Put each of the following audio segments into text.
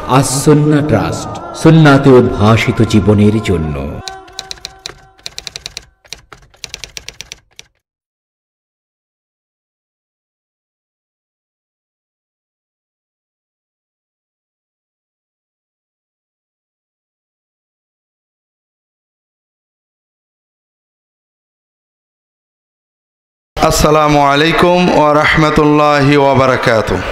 As Sunnah trust, সুন্নাতে উদ্ভাসিত জীবনের জন্য। আসসালামু আলাইকুম ওয়া রাহমাতুল্লাহি ওয়া বারাকাতুহু।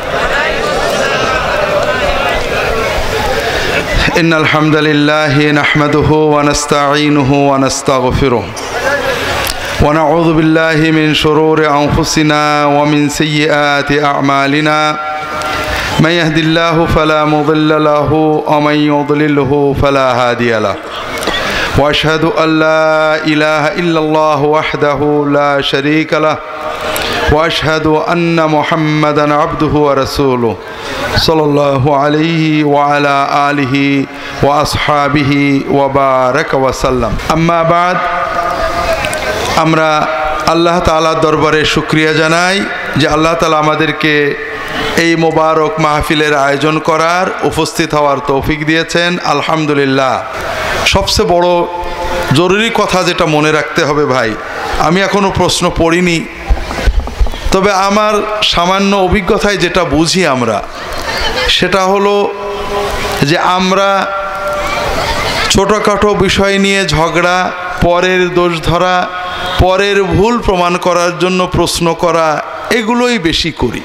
ইন্নাল হামদালিল্লাহি নাহমাদুহু ওয়া নাস্তাঈনুহু ওয়া নাস্তাগফিরুহু ওয়া নাউযু বিল্লাহি মিন শুরুরি আনফুসিনা ওয়া মিন সাইয়্যাতি আ'মালিনা। মান ইয়াহদিল্লাহু ফালা মুদিল্লা লাহু ওয়া মান ইউদ্লিলহু ফালা হাদিয়া লাহু। وأشهد أن لا إله إلا الله وحده لا شريك له وأشهد أن محمدا عبده ورسوله صلى الله عليه وعلى آله وأصحابه وبارك وسلم أما بعد আমরা আল্লাহ তাআলার দরবারে শুকরিয়া জানাই যে আল্লাহ তাআলা আমাদেরকে এই মোবারক মাহফিলের আয়োজন করার, উপস্থিত হওয়ার তৌফিক দিয়েছেন। আলহামদুলিল্লাহ। সবচেয়ে বড় জরুরি কথা যেটা মনে রাখতে হবে ভাই, আমি এখনো প্রশ্ন পড়িনি, তবে আমার সামান্য অভিজ্ঞতায় যেটা বুঝি আমরা, সেটা হলো যে আমরা ছোটোখাটো বিষয় নিয়ে ঝগড়া, পরের দোষ ধরা, পরের ভুল প্রমাণ করার জন্য প্রশ্ন করা, এগুলোই বেশি করি।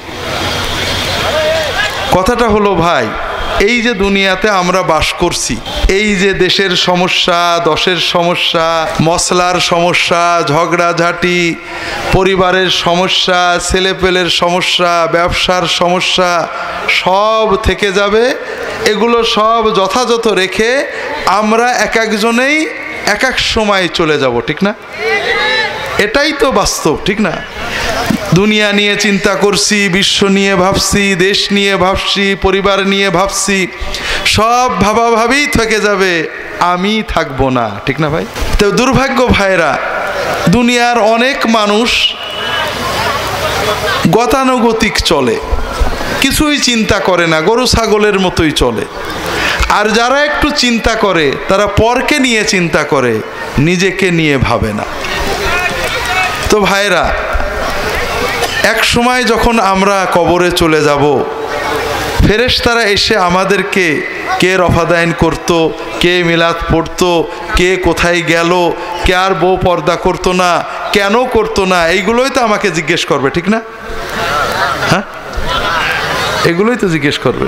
কথাটা হলো ভাই, এই যে দুনিয়াতে আমরা বাস করছি, এই যে দেশের সমস্যা, দশের সমস্যা, মশলার সমস্যা, ঝগড়াঝাটি, পরিবারের সমস্যা, ছেলেপেলের সমস্যা, ব্যবসার সমস্যা, সব থেকে যাবে। এগুলো সব যথাযথ রেখে আমরা এক একজনেই এক এক সময় চলে যাব, ঠিক না? এটাই তো বাস্তব, ঠিক না? দুনিয়া নিয়ে চিন্তা করছি, বিশ্ব নিয়ে ভাবছি, দেশ নিয়ে ভাবছি, পরিবার নিয়ে ভাবছি, সব ভাবাভাবেই থেকে যাবে, আমি থাকবো না, ঠিক না ভাই? তো দুর্ভাগ্য ভাইরা, দুনিয়ার অনেক মানুষ গতানুগতিক চলে, কিছুই চিন্তা করে না, গরু ছাগলের মতোই চলে। আর যারা একটু চিন্তা করে তারা পরকে নিয়ে চিন্তা করে, নিজেকে নিয়ে ভাবে না। তো ভাইরা, এক সময় যখন আমরা কবরে চলে যাব, ফেরেশতারা এসে আমাদেরকে কে রফাদাইন করত, কে মিলাদ পড়তো, কে কোথায় গেল, কে আর বউ পর্দা করতো না, কেন করতো না, এইগুলোই তো আমাকে জিজ্ঞেস করবে, ঠিক না? হ্যাঁ, এগুলোই তো জিজ্ঞেস করবে।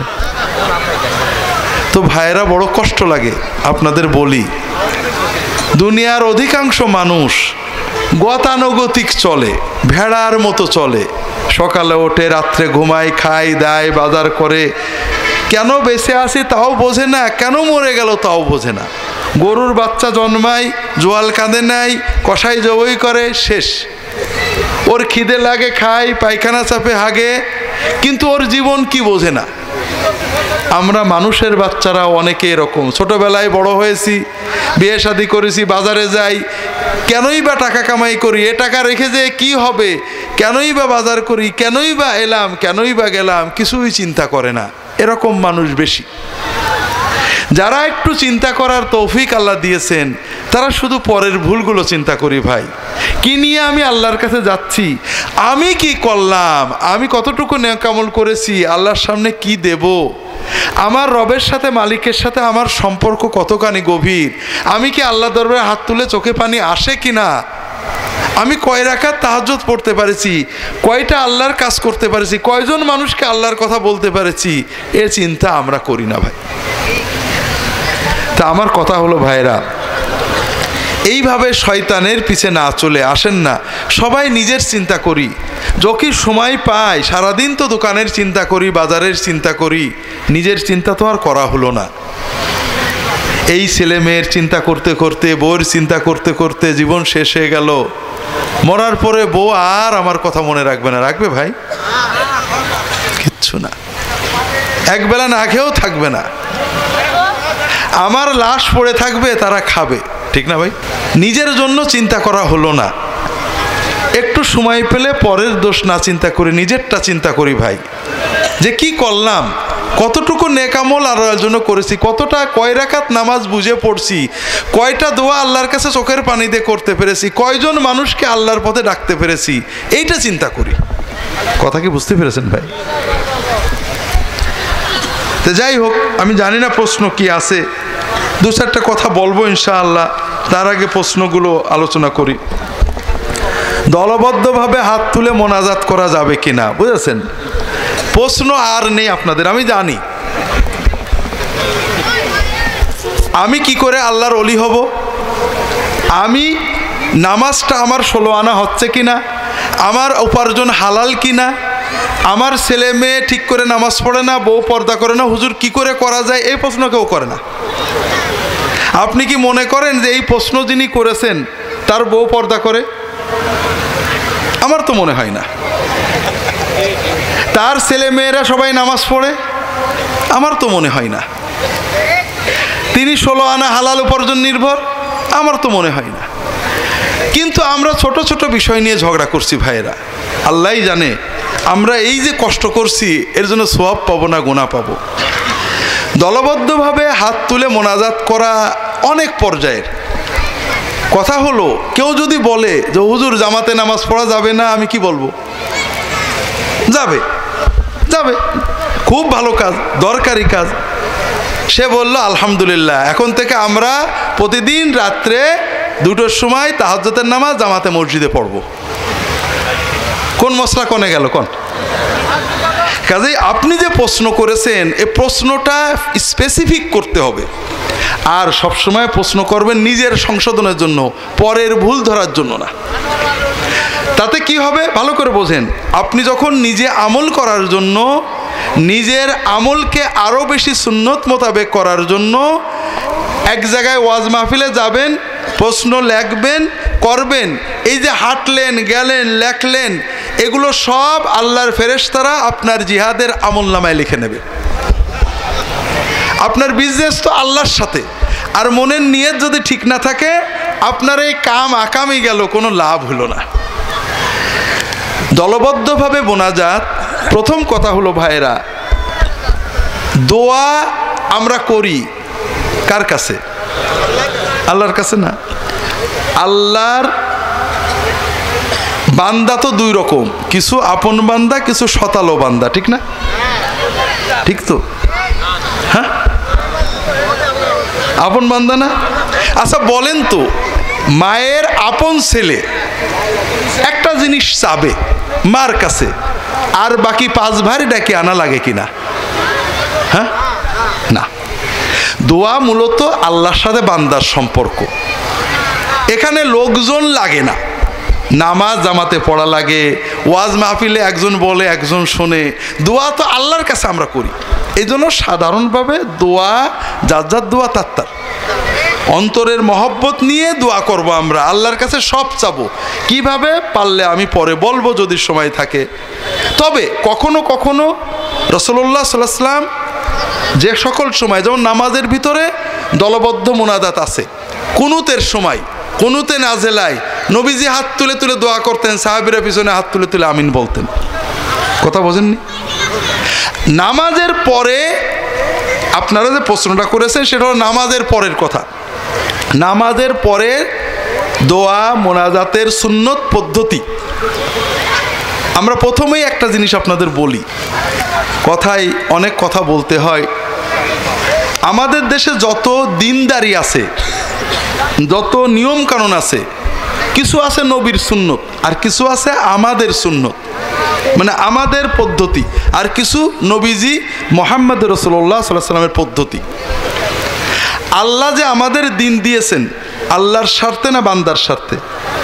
তো ভাইরা, বড় কষ্ট লাগে আপনাদের বলি, দুনিয়ার অধিকাংশ মানুষ গতানুগতিক চলে, ভেড়ার মতো চলে। সকালে ওঠে, রাত্রে ঘুমায়, খায়, দায়, বাজার করে। কেন বেঁচে আছি তাও বোঝে না, কেন মরে গেল তাও বোঝে না। গরুর বাচ্চা জন্মায়, জোয়াল কাঁদে নাই, কষাই জবই করে, শেষ। ওর খিদে লাগে, খায়, পায়খানা চাপে, হাগে, কিন্তু ওর জীবন কি বোঝে না। আমরা মানুষের বাচ্চারা অনেকে এরকম, ছোটবেলায় বড় হয়েছি, বিয়ে শাদী করেছি, বাজারে যাই, কেনই বা টাকা কামাই করি, এ টাকা রেখে যে কি হবে, কেনই বা বাজার করি, কেনই বা এলাম, কেনই বা গেলাম, কিছুই চিন্তা করে না। এরকম মানুষ বেশি। যারা একটু চিন্তা করার তৌফিক আল্লাহ দিয়েছেন, তারা শুধু পরের ভুলগুলো চিন্তা করি। ভাই, কি নিয়ে আমি আল্লাহর কাছে যাচ্ছি, আমি কি করলাম, আমি কতটুকু নেকামল করেছি, আল্লাহর সামনে কি দেব, আমার রবের সাথে, মালিকের সাথে আমার সম্পর্ক কতখানি গভীর, আমি কি আল্লাহ দরবারে হাত তুলে চোখে পানি আসে কিনা, আমি কয় রাকাত তাহাজ্জুদ পড়তে পারেছি, কয়টা আল্লাহর কাজ করতে পারেছি, কয়জন মানুষকে আল্লাহর কথা বলতে পারেছি, এ চিন্তা আমরা করি না ভাই। তা আমার কথা হলো ভাইরা, এইভাবে শয়তানের পিছে না চলে আসেন না, সবাই নিজের চিন্তা করি। যখন সময় পাই, সারাদিন তো দোকানের চিন্তা করি, বাজারের চিন্তা করি, নিজের চিন্তা তো আর করা হলো না। এই ছেলে মেয়ের চিন্তা করতে করতে, বউয়ের চিন্তা করতে করতে জীবন শেষ হয়ে গেল। মরার পরে বউ আর আমার কথা মনে রাখবে না, রাখবে ভাই? কিচ্ছু না। একবেলা না খেয়েও থাকবে না, আমার লাশ পড়ে থাকবে, তারা খাবে, ঠিক না ভাই? নিজের জন্য চিন্তা করা হলো না। একটু সময় পেলে পরের দোষ না চিন্তা করে নিজেরটা চিন্তা করি ভাই, যে কি করলাম, কতটুকু নেকামল আল্লাহর জন্য করেছি, কতটা কয় রাকাত নামাজ বুঝে পড়ছি, কয়টা দোয়া আল্লাহর কাছে চোখের পানি দিয়ে করতে পেরেছি, কয়জন মানুষকে আল্লাহর পথে ডাকতে পেরেছি, এইটা চিন্তা করি। কথা কি বুঝতে পেরেছেন ভাই? তো যাই হোক, আমি জানি না প্রশ্ন কি আছে, দু চারটা কথা বলবো ইনশাআল্লাহ। তার আগে প্রশ্নগুলো আলোচনা করি। দলবদ্ধভাবে হাত তুলে মোনাজাত করা যাবে কিনা, বুঝেছেন? প্রশ্ন আর নেই আপনাদের, আমি জানি। আমি কি করে আল্লাহর ওলি হব? আমি নামাজটা আমার 16 আনা হচ্ছে কিনা, আমার উপার্জন হালাল কিনা, আমার ছেলে মেয়ে ঠিক করে নামাজ পড়ে না, বউ পর্দা করে না, হুজুর কি করে করা যায়, এই প্রশ্ন কেউ করে না। আপনি কি মনে করেন যে এই প্রশ্ন যিনি করেছেন তার বউ পর্দা করে? আমার তো মনে হয় না। তার ছেলে মেয়েরা সবাই নামাজ পড়ে? আমার তো মনে হয় না। তিনি 16 আনা হালাল উপার্জন নির্ভর? আমার তো মনে হয় না। কিন্তু আমরা ছোট ছোট বিষয় নিয়ে ঝগড়া করছি ভাইয়েরা। আল্লাহই জানে আমরা এই যে কষ্ট করছি এর জন্য সওয়াব পাবো না গুনাহ পাবো। দলবদ্ধভাবে হাত তুলে মোনাজাত করা অনেক পর্যায়ের। কথা হলো, কেউ যদি বলে যে হুজুর জামাতে নামাজ পড়া যাবে না, আমি কি বলবো? যাবে, যাবে, খুব ভালো কাজ, দরকারি কাজ। সে বলল আলহামদুলিল্লাহ, এখন থেকে আমরা প্রতিদিন রাত্রে 2টোর সময় তাহাজ্জুদের নামাজ জামাতে মসজিদে পড়ব। কোন মশলা কনে গেল কোন? কাজেই আপনি যে প্রশ্ন করেছেন এই প্রশ্নটা স্পেসিফিক করতে হবে। আর সবসময় প্রশ্ন করবেন নিজের সংশোধনের জন্য, পরের ভুল ধরার জন্য না। তাতে কি হবে ভালো করে বোঝেন। আপনি যখন নিজে আমল করার জন্য, নিজের আমলকে আরও বেশি সুন্নত মোতাবেক করার জন্য এক জায়গায় ওয়াজ মাহফিলে যাবেন, প্রশ্ন লিখবেন, করবেন, এই যে হাঁটলেন, গেলেন, লেখলেন, এগুলো সব আল্লাহর ফেরেশতারা আপনার জিহাদের আমলনামায় লিখে নেবে। আপনার বিজনেস তো আল্লাহর সাথে, আর মনের নিয়ত যদি ঠিক না থাকে আপনার এই কাম আকামই গেল, কোনো লাভ হলো না। দলবদ্ধভাবে মোনাজাত, প্রথম কথা হলো ভাইরা, দোয়া আমরা করি কার কাছে? আল্লাহর কাছে না। আল্লাহর বান্দা তো দুই রকম, কিছু আপন বান্দা, কিছু শতালো বান্দা, ঠিক না? ঠিক তো? হ্যাঁ, আপন বান্দা না? আচ্ছা বলেন তো, মায়ের আপন ছেলে একটা জিনিস চাবে মার কাছে, আর বাকি 5 ভাই ডাকে আনা লাগে কিনা? হ্যাঁ, না। দোয়া মূলত আল্লাহর সাথে বান্দার সম্পর্ক, এখানে লোকজন লাগে না। নামাজ জামাতে পড়া লাগে, ওয়াজ মাহফিলে একজন বলে একজন শোনে, দোয়া তো আল্লাহর কাছে আমরা করি। এই জন্য সাধারণভাবে দোয়া যার যার দোয়া তার অন্তরের মহব্বত নিয়ে দোয়া করব আমরা, আল্লাহর কাছে সব চাবো। কিভাবে পারলে আমি পরে বলবো যদি সময় থাকে। তবে কখনো কখনো রাসূলুল্লাহ সাল্লাল্লাহু আলাইহি ওয়াসাল্লাম যে সকল সময়, যেমন নামাজের ভিতরে দলবদ্ধ মোনাজাত আছে, কুনুতের সময়, কুনুতে নাজেলায় নবীজি হাত তুলে তুলে দোয়া করতেন, সাহাবীরা পিছনে হাত তুলে তুলে আমিন বলতেন। কথা বোঝেননি? নামাজের পরে আপনারা যে প্রশ্নটা করেছেন সেটা হলো নামাজের পরের কথা। নামাজের পরে দোয়া মোনাজাতের সুন্নত পদ্ধতি। আমরা প্রথমেই একটা জিনিস আপনাদের বলি, কথায় অনেক কথা বলতে হয়। আমাদের দেশে যত দিনদারি আছে, যত নিয়ম কানুন আছে, কিছু আছে নবীর সুন্নত আর কিছু আছে আমাদের সুন্নত, মানে আমাদের পদ্ধতি, আর কিছু নবীজি মুহাম্মদ রাসূলুল্লাহ সাল্লাল্লাহু আলাইহি ওয়াসাল্লামের পদ্ধতি। আল্লাহ যে আমাদের দিন দিয়েছেন আল্লাহর স্বার্থে না বান্দার স্বার্থে?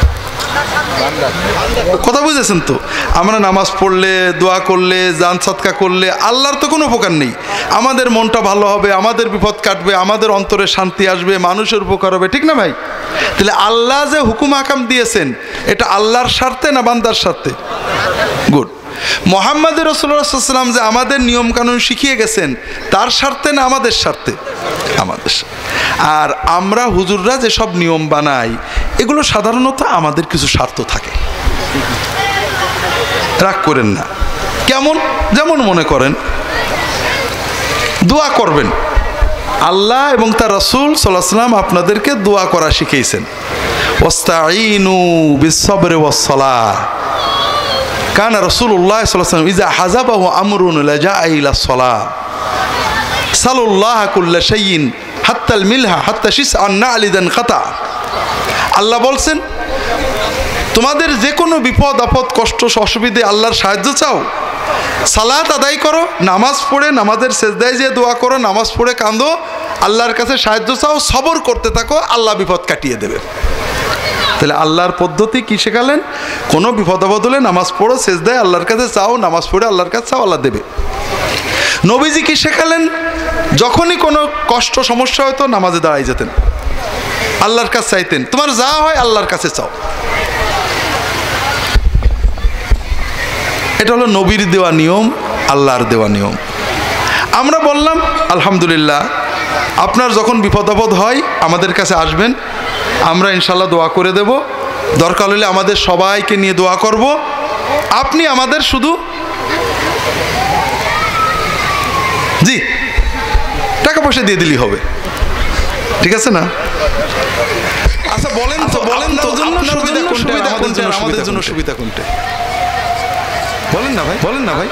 কথা বুঝেছেন তো? আমরা নামাজ পড়লে, দোয়া করলে, জান সাদকা করলে আল্লাহর তো কোনো উপকার নেই। আমাদের মনটা ভালো হবে, আমাদের বিপদ কাটবে, আমাদের অন্তরে শান্তি আসবে, মানুষের উপকার হবে, ঠিক না ভাই? তাহলে আল্লাহ যে হুকুম হাকাম দিয়েছেন এটা আল্লাহর স্বার্থে না বান্দার স্বার্থে? গুড। মুহাম্মদ রাসূলুল্লাহ সাল্লাল্লাহু আলাইহি ওয়াসাল্লাম যে আমাদের নিয়ম কানুন শিখিয়ে গেছেন তার স্বার্থে না আমাদের স্বার্থে? আমাদের। আর আমরা হুজুররা যেসব নিয়ম বানাই এগুলো সাধারণত আমাদের কিছু স্বার্থ থাকে, রাগ করেন না। কেমন? যেমন মনে করেন দোয়া করবেন। আল্লাহ এবং তার রাসূল সাল্লাল্লাহু আলাইহি ওয়াসাল্লাম আপনাদেরকে দোয়া করা শিখিয়েছেন। ওয়াস্তাঈনু বিস-সাবরি ওয়াস-সালাহ। কানা রাসূলুল্লাহ সাল্লাল্লাহু আলাইহি ওয়াসাল্লাম ইযা হাযাবাহু আমরুন লাজাআ ইলা-স-সালাহ সাল্লাল্লাহ কুল্লা শাইইন হাত্তাল মিলহা হাত্তা শিসআন না'লিদান কাতা। আল্লাহ বলছেন, তোমাদের যে কোনো বিপদ আপদ কষ্ট অসুবিধে আল্লাহর সাহায্য চাও, সালাত আদায় করো, নামাজ পড়ে নামাজের সেজদায় যে দোয়া করো, নামাজ পড়ে কাঁদো, আল্লাহর কাছে সাহায্য চাও, সবর করতে থাকো, আল্লাহ বিপদ কাটিয়ে দেবে। তাহলে আল্লাহর পদ্ধতি কি শেখালেন? কোনো বিপদ আপদ হলে নামাজ পড়ো, সেজদায় আল্লাহর কাছে চাও, নামাজ পড়ে আল্লাহর কাছে চাও, আল্লাহ দেবে। নবীজি কি শেখালেন? যখনই কোনো কষ্ট সমস্যা হতো নামাজে দাঁড়াই যেতেন, আল্লাহর কাছে চাইতেন, তোমার যা হয় আল্লাহর কাছে চাও। এটা হলো নবীর দেওয়া নিয়ম, আল্লাহর দেওয়া নিয়ম। আমরা বললাম আলহামদুলিল্লাহ, আপনার যখন বিপদ আপদ হয় আমাদের কাছে আসবেন, আমরা ইনশাল্লাহ দোয়া করে দেব। দরকার হলে আমাদের সবাইকে নিয়ে দোয়া করব। আপনি আমাদের শুধু জি টাকা পয়সা দিয়ে দিলেই হবে, ঠিক আছে না? আচ্ছা বলেন তো, আমাদের জন্য সুবিধা কোনটা? বলেন না ভাই, বলেন না ভাই।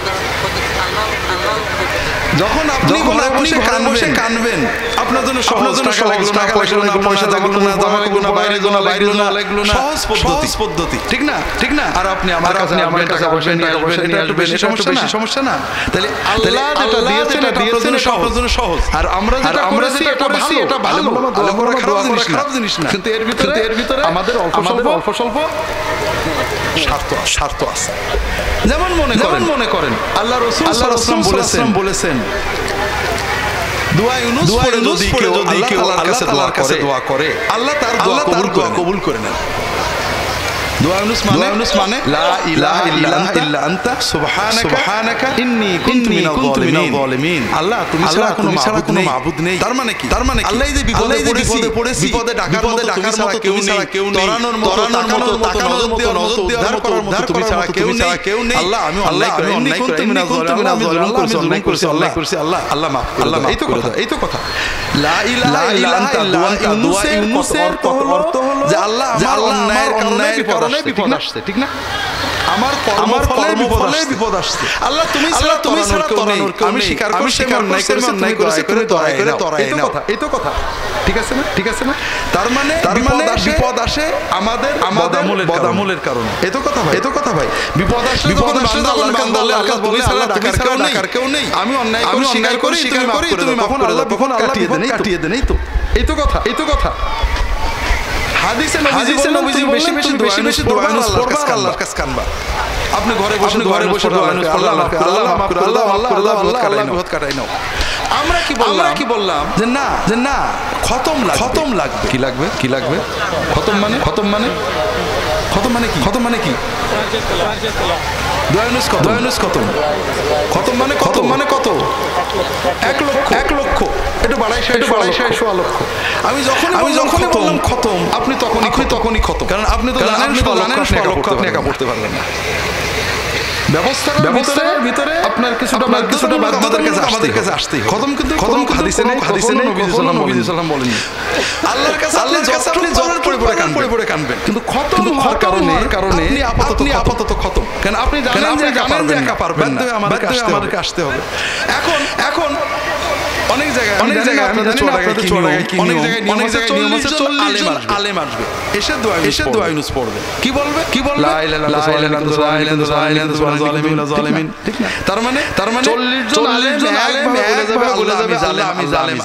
যখন আপনি ঘরে বসে কানবেন, আপনার জন্য সহজ, টাকা লাগলো না, পয়সা লাগলো না, জামা লাগলো না, বাইরে লাগলো না, সহজ পদ্ধতি, ঠিক না? ঠিক না? আর আপনি আমার কাছে টাকা পয়সা নিয়ে আসবেন, এটা বেশি সমস্যা না? তাহলে আল্লাহ যেটা দিয়েছেন আপনার জন্য সহজ, আর আমরা যেটা করেছি এটা ভালো। দোয়া করা খারাপ জিনিস না, কিন্তু এর ভিতরে আমাদের অল্প স্বল্প স্বার্থ আছে। যেমন মনে করেন আল্লাহ রাসূল সাল্লাল্লাহু আলাইহি বলেছেন, দোয়া ইউনুস পড়ে যদি কেউ আল্লাহর কাছে দোয়া করে, আল্লাহ তার দোয়া কবুল করে নেন। দোয়া ইউনুস মানে লা ইলাহা ইল্লা আনতা সুবহানাকা ইন্নী কুনতু মিনাল যালিমিন। আল্লাহ তুমি ছাড়া কোনো মাবুদ নেই। তার মানে কি? আল্লাহ যে বিপদে পড়েছি, বিপদে ডাকার মতো কেউ নেই, তরানোর মতো তাকানোর মতো নজর দেওয়ার মতো তুমি ছাড়া কেউ নেই। আল্লাহ আমি অন্যায় করেছি, আমি জুলুম করেছি, আল্লাহ মাফ করে দাও। এই তো কথা। লা ইলাহা ইল্লা আনতা দোয়া ইউনুসের অর্থ হলো যে আল্লাহ আমার অন্যায়ের কারণে বিপদ আসছে, ঠিক না? আমার কর্মফলে বিপদ আসছে। আল্লাহ তুমি ছাড়া তরানোর কেউ আমি স্বীকার অন্যায় করেছি, তুমি দয়া করে তরাই নাও। এই তো কথা, ঠিক আছে না? ঠিক আছে না? তার মানে বিপদ আসে আমাদের বদামলের কারণে। এই তো কথা ভাই। বিপদ আসলে আল্লাহর কাছে বলে আল্লাহ ডাকার কেউ নেই, আমি অন্যায় স্বীকার করি, তুমি মাফ করে দাও, তখন আল্লাহ কাটিয়ে দেন। এই তো কথা। হাদিসে নবীজি বেশি দোয়া ইউনুস পড়বা, আল্লাহর কাছে কানবা। আপনি ঘরে বসে দোয়া ইউনুস পড়লে আল্লাহ মাফ করে দাও, আল্লাহ বিপদ কাটাই নাও। আমরা কি বললাম যে না খতম লাগবে। কি লাগবে? খতম মানে কি? দোয়া ইউনুস খতম মানে কত? 1 লক্ষ। এটা বাড়াই 1.5 লক্ষ। আমি যখনই বললাম খতম, আপনি তখনই খতম, কারণ আপনি তো জানেন 1.5 লক্ষ আপনি একা পড়তে পারবেন না। ব্যবস্থার ভিতরে আপনার কিছুটা আমাদের কাছে আসতেই খতম, কিন্তু হাদিসে নেই, নবী সাল্লাল্লাহু আলাইহি ওয়াসাল্লাম বলেন আল্লাহর কাছে আপনি যত পড়ে কানবেন, কিন্তু খতম হওয়ার কারণে আপনি আপাতত খতম, কারণ আপনি জানেন যে একা পারবেন না, আমাদেরকে আসতে হবে। এখন অনেক জায়গায় আপনাদের অনেক জায়গায় নিয়ম আছে 40 জন আলেম আসবে, এসে দোয়া ইউনুস পড়বে। কি বলবে? লা ইলাহা ইল্লাল্লাহ জালিমিন, ঠিক না? তার মানে 40 জন আলেম বলে যাবে আল্লাহ আমি জালিম।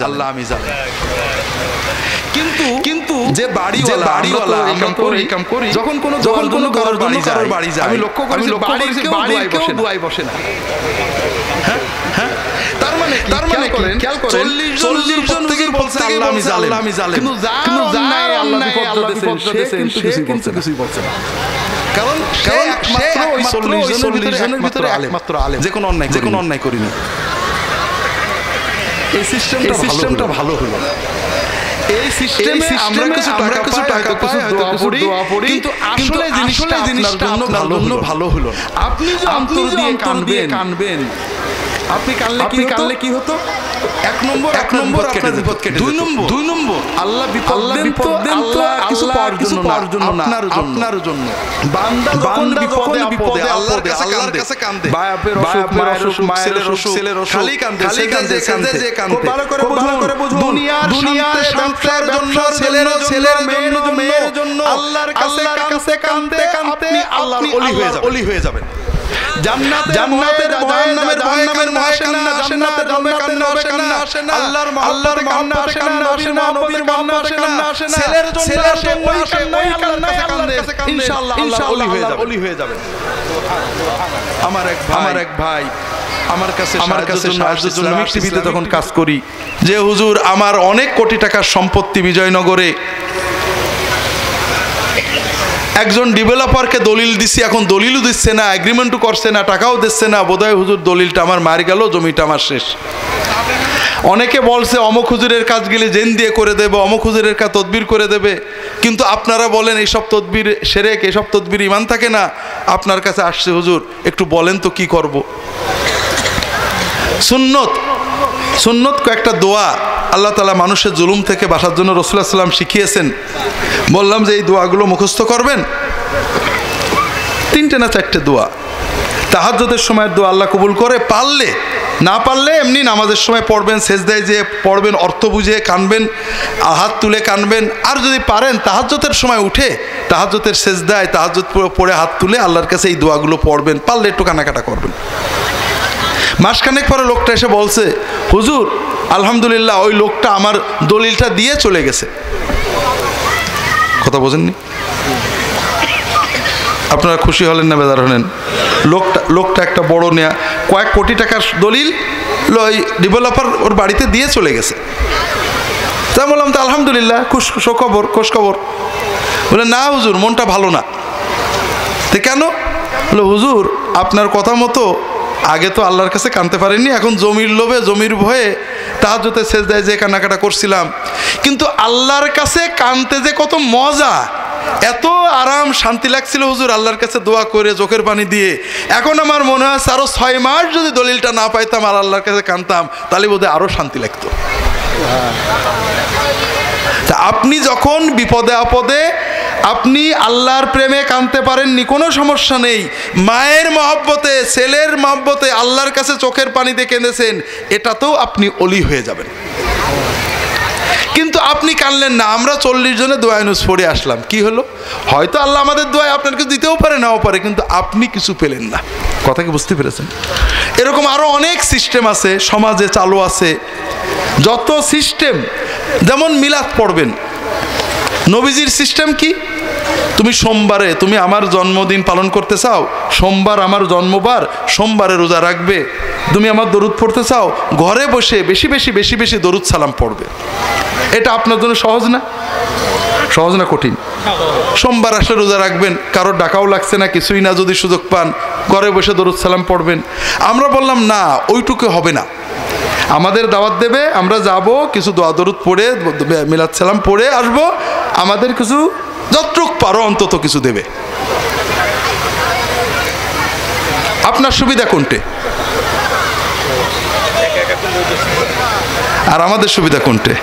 কিন্তু যে বাড়িওয়ালা ইনকাম করি, যখন কোনো কারোর বাড়ি যায়, আমি লক্ষ্য করেছি বাড়ির কেউ দোয়ায় বসে না। হ্যাঁ, তার মানে খেয়াল করেন 40 জন থেকে বলছে আল্লাহ আমি জালিম, কিন্তু যার আল্লাহ বিপদ দিতেছেন সে কিন্তু কিছুই বলছে না, কারণ একমাত্র ওই 40 জনের ভিতরে একমাত্র আলেম, যে কোনো অন্যায় করিনি। এই সিস্টেমটা ভালো হলো। এই সিস্টেমে আমরা কিছু টাকা পাই, হয়তো কিছু দোয়া পড়ি, কিন্তু আসলে জিনিসটা আপনার জন্য ভালো হলো। আপনি যে অন্তর দিয়ে কানবেন, আপনি কানলে কি হতো? এক নম্বর আপনার বিপদ কেটে, দুই নম্বর আল্লাহ বিপদ দেন তো কিছু পাওয়ার জন্য না, আপনার জন্য। বান্দা যখন বিপদে আল্লাহর কাছে কাঁদে, বাপের অসুখ, মায়ের অসুখ, ছেলের অসুখ, খালি কাঁদে, যে কাঁদে। ভালো করে বুঝুন, দুনিয়ার সংসারের জন্য, ছেলের মেয়ের জন্য আল্লাহর কাছে কাঁদতে আপনি আল্লাহর ওলি হয়ে যাবেন। জান্নাতের জাহান্নামের ভয়ে কান্না আসে না, কান্না আসে না, আল্লাহর কান্না আসে না, নবীর কান্না আসে না, ছেলের জন্য আসে, ওই কান্নায় আল্লাহর কাছে কাঁদে, ইনশাআল্লাহ আল্লাহ ওলি হয়ে যাবেন। আমার এক ভাই আমার কাছে সাহায্যের জন্য টিভিতে তখন কাজ করি, যে হুজুর আমার অনেক কোটি টাকার সম্পত্তি বিজয়নগরে, একজন ডেভেলপারকে দলিল দিছি, এখন দলিলও দিচ্ছে না, এগ্রিমেন্টও করছে না, টাকাও দিচ্ছে না, বোধহয় হুজুর দলিলটা আমার মার গেল, জমিটা আমার শেষ। অনেকে বলছে অমুক হুজুরের কাজ গেলে জেন দিয়ে করে দেবে, অমুক হুজুরের কাজ তদবির করে দেবে, কিন্তু আপনারা বলেন এইসব তদবির শিরক, এইসব তদবির ঈমান থাকে না। আপনার কাছে আসছে হুজুর, একটু বলেন তো কি করব। সুন্নত কয়েকটা দোয়া আল্লাহ তাআলা মানুষের জুলুম থেকে বাঁচার জন্য রাসূলুল্লাহ সাল্লাল্লাহু আলাইহি ওয়াসাল্লাম শিখিয়েছেন। বললাম যে এই দোয়াগুলো মুখস্থ করবেন, 3টে না 4টে দোয়া। তাহাজ্জুদের সময়ের দোয়া আল্লাহ কবুল করে, না পারলে এমনি নামাজের সময় পড়বেন, সেজদায় যেয়ে পড়বেন, অর্থ বুঝে কানবেন, হাত তুলে কানবেন। আর যদি পারেন তাহাজ্জুদের সময় উঠে তাহাজ্জুদের সেজদায় তাহাজ্জুদ পড়ে হাত তুলে আল্লাহর কাছে এই দোয়াগুলো পড়বেন, পারলে একটু কানাকাটা করবেন। মাসখানেক পরে লোকটা এসে বলছে, হুজুর আলহামদুলিল্লাহ ওই লোকটা আমার দলিলটা দিয়ে চলে গেছে। কথা বোঝেননি? আপনারা খুশি হলেন না বেজার হলেন? লোকটা একটা বড় নেয়া কয়েক কোটি টাকার দলিল ওই ডেভেলপার ওর বাড়িতে দিয়ে চলে গেছে। তা বললাম তো আলহামদুলিল্লাহ, খোঁজ খবর। বলে না হুজুর মনটা ভালো না। তো কেন? বলে হুজুর আপনার কথা মতো আগে তো আল্লাহর কাছে কাঁদতে পারেননি, এখন জমির লোভে, জমির ভয়ে তাহাজ্জুদে সেজদায় যে কান্নাকাটা করছিলাম, কিন্তু আল্লাহর কাছে কাঁদতে যে কত মজা, এত আরাম শান্তি লাগছিল হুজুর আল্লাহর কাছে দোয়া করে চোখের পানি দিয়ে। এখন আমার মনে হয় আরো 6 মাস যদি দলিলটা না পাইতাম আর আল্লাহর কাছে কাঁদতাম, তাহলে বোধহয় আরো শান্তি লাগতো। তা আপনি যখন বিপদে আপদে আপনি আল্লাহর প্রেমে কাঁদতে পারেননি, কোনো সমস্যা নেই, মায়ের মহব্বতে, ছেলের মহব্বতে আল্লাহর কাছে চোখের পানিতে কেঁদেছেন, এটাতেও আপনি অলি হয়ে যাবেন। কিন্তু আপনি কানলেন না। আমরা 40 জনে দোয়া নুস পড়ে আসলাম, কি হলো? হয়তো আল্লাহ আমাদের দোয়া আপনার কিছু দিতেও পারে, নাও পারে, কিন্তু আপনি কিছু পেলেন না। কথা কি বুঝতে পেরেছেন? এরকম আরো অনেক সিস্টেম আছে সমাজে চালু আছে, যত সিস্টেম। যেমন মিলাদ পড়বেন, নবীজির সিস্টেম কি? তুমি সোমবারে, তুমি আমার জন্মদিন পালন করতে চাও, সোমবার আমার জন্মবার, সোমবারে রোজা রাখবে। তুমি আমার দরুদ পড়তে চাও, ঘরে বসে বেশি বেশি দরুদ সালাম পড়বে। এটা আপনার জন্য সহজ না? সহজ না কঠিন? সোমবার আসলে রোজা রাখবেন, কারোর ডাকাও লাগছে না, কিছুই না, যদি সুযোগ পান ঘরে বসে দরুদ সালাম পড়বেন। আমরা বললাম না, ওইটুকু হবে না, আমাদের দাওয়াত দেবে, আমরা যাব, কিছু দোয়া দরুদ পড়ে মিলাদ সালাম পড়ে আসবো, আমাদের কিছু যতটুক পারো অন্তত কিছু দেবে। আপনার সুবিধা কোনটে আর আমাদের সুবিধা কোনটে?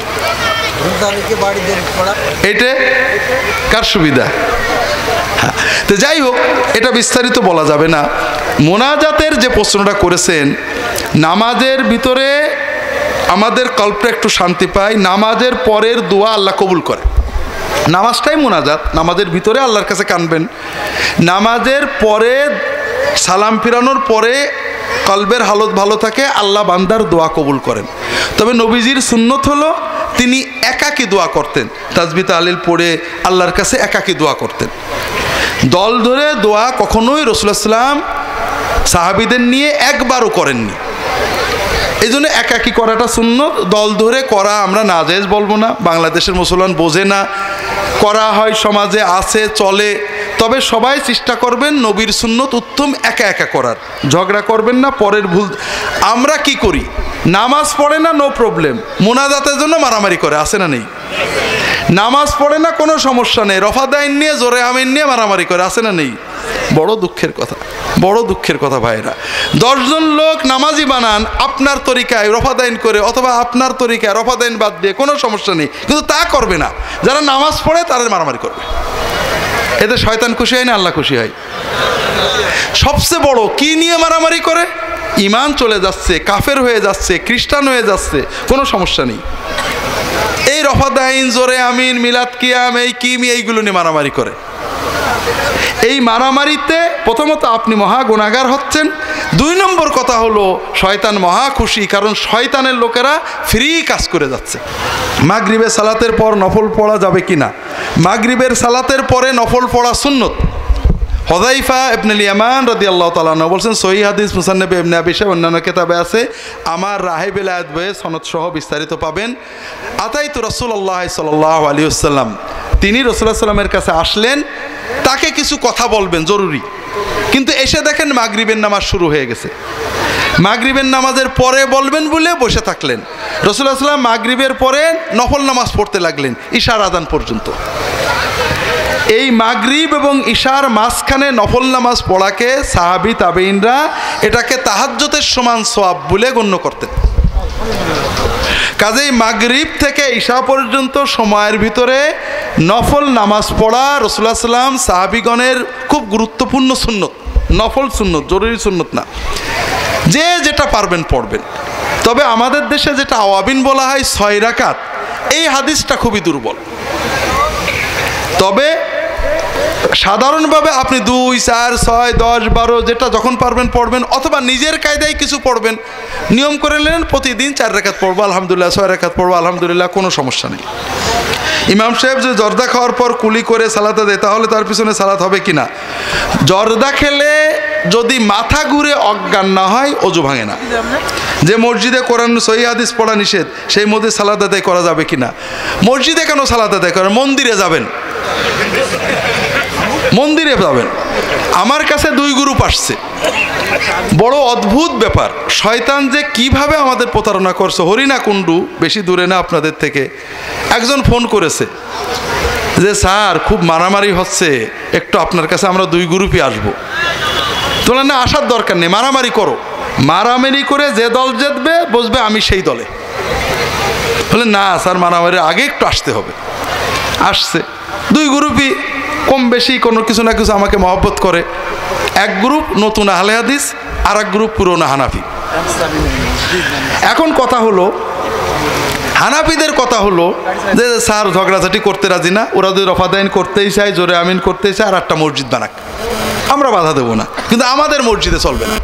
এটা কার সুবিধা? তো যাই হোক, এটা বিস্তারিত বলা যাবে না। মোনাজাতের যে প্রশ্নটা করেছেন, নামাজের ভিতরে আমাদের কল্পে একটু শান্তি পায়, নামাজের পরের দোয়া আল্লাহ কবুল করে। নামাজটাই মোনাজাত, নামাজের ভিতরে আল্লাহর কাছে কানবেন, নামাজের পরে সালাম ফিরানোর পরে কলবের হালত ভালো থাকে, আল্লাহ বান্দার দোয়া কবুল করেন। তবে নবীজির সুন্নত হলো তিনি একাকী দোয়া করতেন, তাসবিহ তাহলিল পড়ে আল্লাহর কাছে একাকী দোয়া করতেন। দল ধরে দোয়া কখনোই রাসূলুল্লাহ সাল্লাল্লাহু আলাইহি ওয়াসাল্লাম সাহাবীদের নিয়ে একবারও করেননি। এই জন্য একাকী করাটা সুন্নত, দল ধরে করা আমরা নাজায়েজ বলবো না, বাংলাদেশের মুসলমান বোঝে না, করা হয় সমাজে আছে, চলে। তবে সবাই চেষ্টা করবেন নবীর সুন্নত উত্তম একা একা করার, ঝগড়া করবেন না, পরের ভুল। আমরা কি করি, নামাজ পড়ে না, নো প্রবলেম, মোনাজাতের জন্য মারামারি করে, আছে না নেই? নামাজ পড়ে না, কোনো সমস্যা নেই, রফাদাইন নিয়ে জোরে আমিন নিয়ে মারামারি করে, আছে না নেই? বড় দুঃখের কথা, বড় দুঃখের কথা ভাইরা। 10 জন লোক নামাজি বানান আপনার তরিকায় রফাদাইন করে, অথবা আপনার তরিকায় রফাদাইন বাদ দিয়ে, কোনো সমস্যা নেই, কিন্তু তা করবে না। যারা নামাজ পড়ে তাদের মারামারি করবে। এতে শয়তান খুশি হয় না আল্লাহ খুশি হয়? সবচেয়ে বড় কি নিয়ে মারামারি করে? ইমান চলে যাচ্ছে, কাফের হয়ে যাচ্ছে, খ্রিস্টান হয়ে যাচ্ছে, কোনো সমস্যা নেই। এই রফাদাইন, জোরে আমিন, মিলাদ কিয়াম, এই কিম, এইগুলো নিয়ে মারামারি করে। এই মারামারিতে প্রথমত আপনি মহা গুনাহগার হচ্ছেন। 2 নম্বর কথা হলো শয়তান মহা খুশি, কারণ শয়তানের লোকেরা ফ্রি কাজ করে যাচ্ছে। মাগরিবের সালাতের পর নফল পড়া যাবে কিনা? মাগরিবের সালাতের পরে নফল পড়া সুন্নত। হুযায়ফা ইবনে ইয়ামান রাদিয়াল্লাহু তাআলা আনহু বলছেন, সহিহ হাদিস মুসান্নাফ ইবনে আবি শাইবা অন্যান্য কিতাবে আছে, আমার রাহে বেলায়েত বইয়ে সনদ সহ বিস্তারিত পাবেন। আতাইতু রাসূলুল্লাহ সাল্লাল্লাহু আলাইহি ওয়াসাল্লাম, তিনি রাসূলুল্লাহ সাল্লামের কাছে আসলেন, তাকে কিছু কথা বলবেন জরুরি, কিন্তু এসে দেখেন মাগরিবের নামাজ শুরু হয়ে গেছে। মাগরিবের নামাজের পরে বলবেন বলে বসে থাকলেন। রাসূলুল্লাহ সাল্লাম মাগরিবের পরে নফল নামাজ পড়তে লাগলেন ইশার আযান পর্যন্ত। এই মাগরিব এবং ইশার মাঝখানে নফল নামাজ পড়াকে সাহাবী তাবেঈনরা এটাকে তাহাজ্জুদের সমান সওয়াব বলে গণ্য করতেন। কাজেই মাগরিব থেকে ইশা পর্যন্ত সময়ের ভিতরে নফল নামাজ পড়া রাসূলুল্লাহ সাল্লাম সাহাবীগণের খুব গুরুত্বপূর্ণ সুন্নত, নফল সুন্নত, জরুরি সুন্নত না। যে যেটা পারবেন পড়বেন। তবে আমাদের দেশে যেটা আওয়াবিন বলা হয় 6 রাকাত, এই হাদিসটা খুবই দুর্বল। তবে সাধারণভাবে আপনি 2, 4, 6, 10, 12 যেটা যখন পারবেন পড়বেন, অথবা নিজের কায়দায় কিছু পড়বেন। নিয়ম করে নেন প্রতিদিন 4 রাকাত পড়বো আলহামদুলিল্লাহ, 6 রাকাত পড়বো আলহামদুলিল্লাহ, কোনো সমস্যা নেই। ইমাম সাহেব যে জর্দা খাওয়ার পর কুলি করে সালাতে দেয়, তাহলে তার পিছনে সালাত হবে কিনা? জর্দা খেলে যদি মাথা ঘুরে অজ্ঞান না হয় অজু ভাঙে না। যে মসজিদে কোরআন সহিহ হাদিস পড়া নিষেধ, সেই মধ্যে সালাত আদায় করা যাবে কিনা? মসজিদে কেন সালাত আদায় করেন? মন্দিরে যাবেন, মন্দিরে যাবেন। আমার কাছে 2 গ্রুপ আসছে, বড় অদ্ভুত ব্যাপার। শয়তান যে কিভাবে আমাদের প্রতারণা করছে, হরিণা কুণ্ডু বেশি দূরে না আপনাদের থেকে। একজন ফোন করেছে যে স্যার খুব মারামারি হচ্ছে, একটু আপনার কাছে আমরা 2 গ্রুপই আসবো। তোমরা না আসার দরকার নেই, মারামারি করো, মারামারি করে যে দল জিতবে বসবে আমি সেই দলে। বলে না স্যার, মারামারির আগে একটু আসতে হবে। আসছে 2 গ্রুপই কম বেশি কোনো কিছু না কিছু আমাকে মহব্বত করে। এক গ্রুপ নতুন আহলে হাদিস, আর এক গ্রুপ পুরনো হানাফি। এখন কথা হলো, হানাফিদের কথা হলো যে স্যার ঝগড়াঝাটি করতে রাজি না, ওরা যদি রফাদাইন করতেই চায়, জোরে আমিন করতেই চায়, আর একটা মসজিদ বানাক, আমরা বাধা দেবো না, কিন্তু আমাদের মসজিদে চলবে না।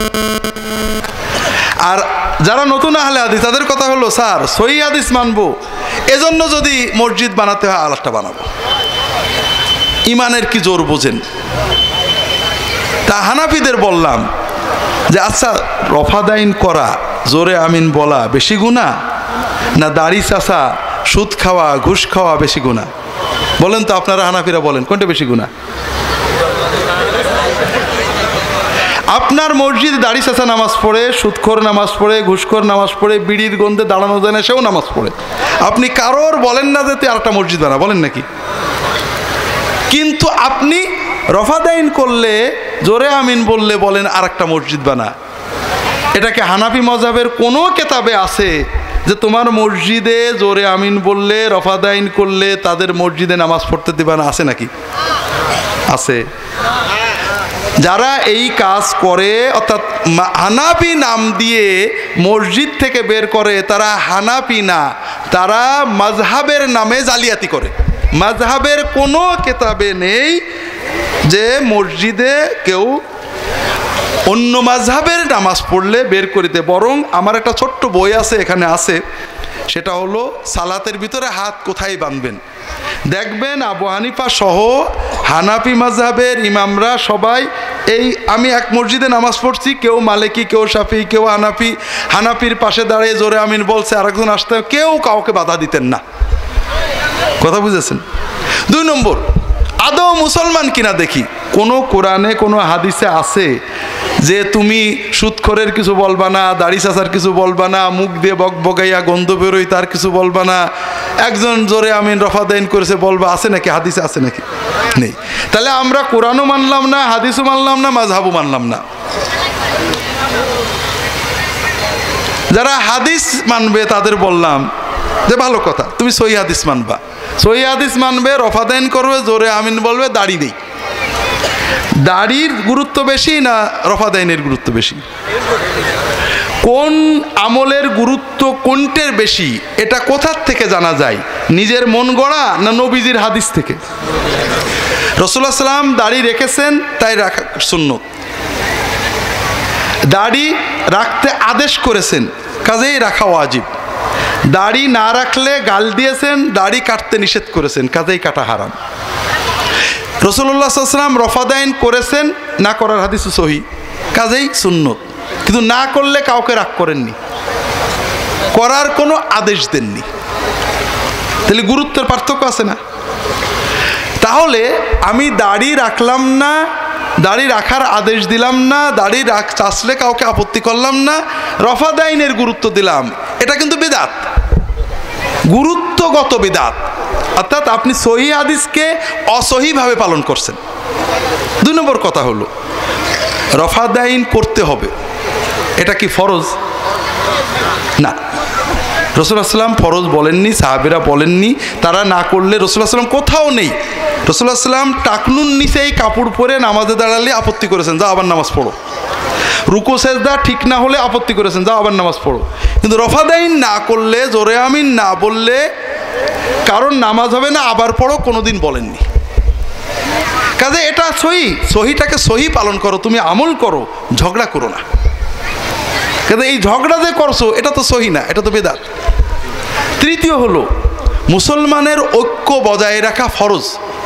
আর যারা নতুন আহলে হাদিস তাদের কথা হলো স্যার সহিহ হাদিস মানবো, এজন্য যদি মসজিদ বানাতে হয় আর একটা বানাবো। ইমানের কি জোর বোঝেন? তা হানাফিদের বললাম যে আচ্ছা, রফাদাইন করা, জোরে আমিন বলা বেশি গুনাহ, না দাড়ি চাষা, সুদ খাওয়া, ঘুষ খাওয়া বেশি গুনাহ? বলেন তো আপনারা হানাফিরা, বলেন কোনটা বেশি গুনাহ? আপনার মসজিদে দাড়ি চাষা নামাজ পড়ে, সুদখোর নামাজ পড়ে, ঘুষখোর নামাজ পড়ে, বিড়ির গন্ধে দাঁড়ানো যায় না, সেও নামাজ পড়ে। আপনি কারোর বলেন না যে তুই আরেকটা মসজিদ বানা, বলেন নাকি? কিন্তু আপনি রফাদাইন করলে, জোরে আমিন বললে বলেন আরেকটা মসজিদ বানা। এটাকে হানাফি মাযহাবের কোনো কিতাবে আছে যে তোমার মসজিদে জোরে আমিন বললে, রফাদাইন করলে তাদের মসজিদে নামাজ পড়তে দিবা না? আছে নাকি? আছে। যারা এই কাজ করে, অর্থাৎ হানাফি নাম দিয়ে মসজিদ থেকে বের করে, তারা হানাফি না, তারা মাযহাবের নামে জালিয়াতি করে। মাযহাবের কোনো কিতাবে নেই যে মসজিদে কেউ অন্য মাযহাবের নামাজ পড়লে বের করিতে। বরং আমার একটা ছোট্ট বই আছে, এখানে আছে, সেটা হলো সালাতের ভিতরে হাত কোথায় বাঁধবেন। দেখবেন আবু হানিফা সহ হানাফি মাযহাবের ইমামরা সবাই, এই আমি এক মসজিদে নামাজ পড়ছি, কেউ মালিকি, কেউ শাফি, কেউ হানাফি, হানাফির পাশে দাঁড়িয়ে জোরে আমিন বলছে, আরেকজন আসতে, কেউ কাউকে বাধা দিতেন না। কথা বুঝেছেন? 2 নম্বর, আদৌ মুসলমান কিনা দেখি। কোনো কোরআনে কোনো হাদিসে আছে যে তুমি সুদখোরের কিছু বলবা না, দাড়ি চাচার কিছু বলবা না, মুখ দিয়ে বকবকাইয়া গন্ধ বেরোই তার কিছু বলবা না, একজন জোরে আমিন রফাদাইন করেছে বলবা, আছে নাকি? হাদিসে আছে নাকি? নেই। তাহলে আমরা কোরআনও মানলাম না, হাদিসও মানলাম না, মাযহাবও মানলাম না। যারা হাদিস মানবে তাদের বললাম যে ভালো কথা, তুমি সহি হাদিস মানবা, সহি হাদিস মানবে, রফাদাইন করবে, জোরে আমিন বলবে, দাড়ি নেই। দাড়ির গুরুত্ব বেশি না রফাদাইনের গুরুত্ব বেশি? কোন আমলের গুরুত্ব কোনটার বেশি এটা কোথার থেকে জানা যায়? নিজের মন গড়া না নবীজির হাদিস থেকে? রাসূলুল্লাহ সাল্লাল্লাহু আলাইহি ওয়াসাল্লাম দাড়ি রেখেছেন তাই রাখা সুন্নত, দাড়ি রাখতে আদেশ করেছেন কাজেই রাখা ওয়াজিব, দাড়ি না রাখলে গাল দিয়েছেন, দাড়ি কাটতে নিষেধ করেছেন কাজেই কাটা হারাম। রাসূলুল্লাহ সাল্লাল্লাহু আলাইহি ওয়াসাল্লাম রফাদাইন করেছেন, না করার হাদিস সহিহ কাজেই সুন্নত, কিন্তু না করলে কাউকে রাগ করেননি, করার কোনো আদেশ দেননি। তাহলে গুরুত্বের পার্থক্য আছে না? তাহলে আমি দাড়ি রাখলাম না, দাড়ি রাখার আদেশ দিলাম না, দাড়ি চাষলে কাউকে আপত্তি করলাম না, রফাদাইনের গুরুত্ব দিলাম, এটা কিন্তু বিদআত, গুরুত্বগত বিদআত। অর্থাৎ আপনি সহিহ হাদিসকে অসহিভাবে পালন করছেন। 2 নম্বর কথা হলো রফাদাইন করতে হবে, এটা কি ফরজ? না, রাসূলুল্লাহ সাল্লাল্লাহু আলাইহি ওয়াসাল্লাম ফরজ বলেননি, সাহাবীরা বলেননি, তারা না করলে রাসূলুল্লাহ সাল্লাল্লাহু আলাইহি ওয়াসাল্লাম কোথাও নেই। রাসূলুল্লাহ সাল্লাল্লাহু আলাইহি ওয়াসাল্লাম টাকনুন নিচেই কাপড় পরে নামাজে দাঁড়ালে আপত্তি করেছেন, যাও আবার নামাজ পড়ো। রুকু সেজদা ঠিক না হলে আপত্তি করেছেন, যাও আবার নামাজ পড়ো। কিন্তু রফাদাইন না করলে, জোরে আমিন না বললে কারণ নামাজ হবে না আবার পড়ো, কোনোদিন বলেননি। কাজে এটা সহি, সহিটাকে সহি পালন করো, তুমি আমল করো, ঝগড়া করো না। কাজে এই ঝগড়া যে করছো এটা তো সহি না, এটা তো বিদআত। তৃতীয় হলো মুসলমানের ঐক্য বজায় রাখা ফরজ,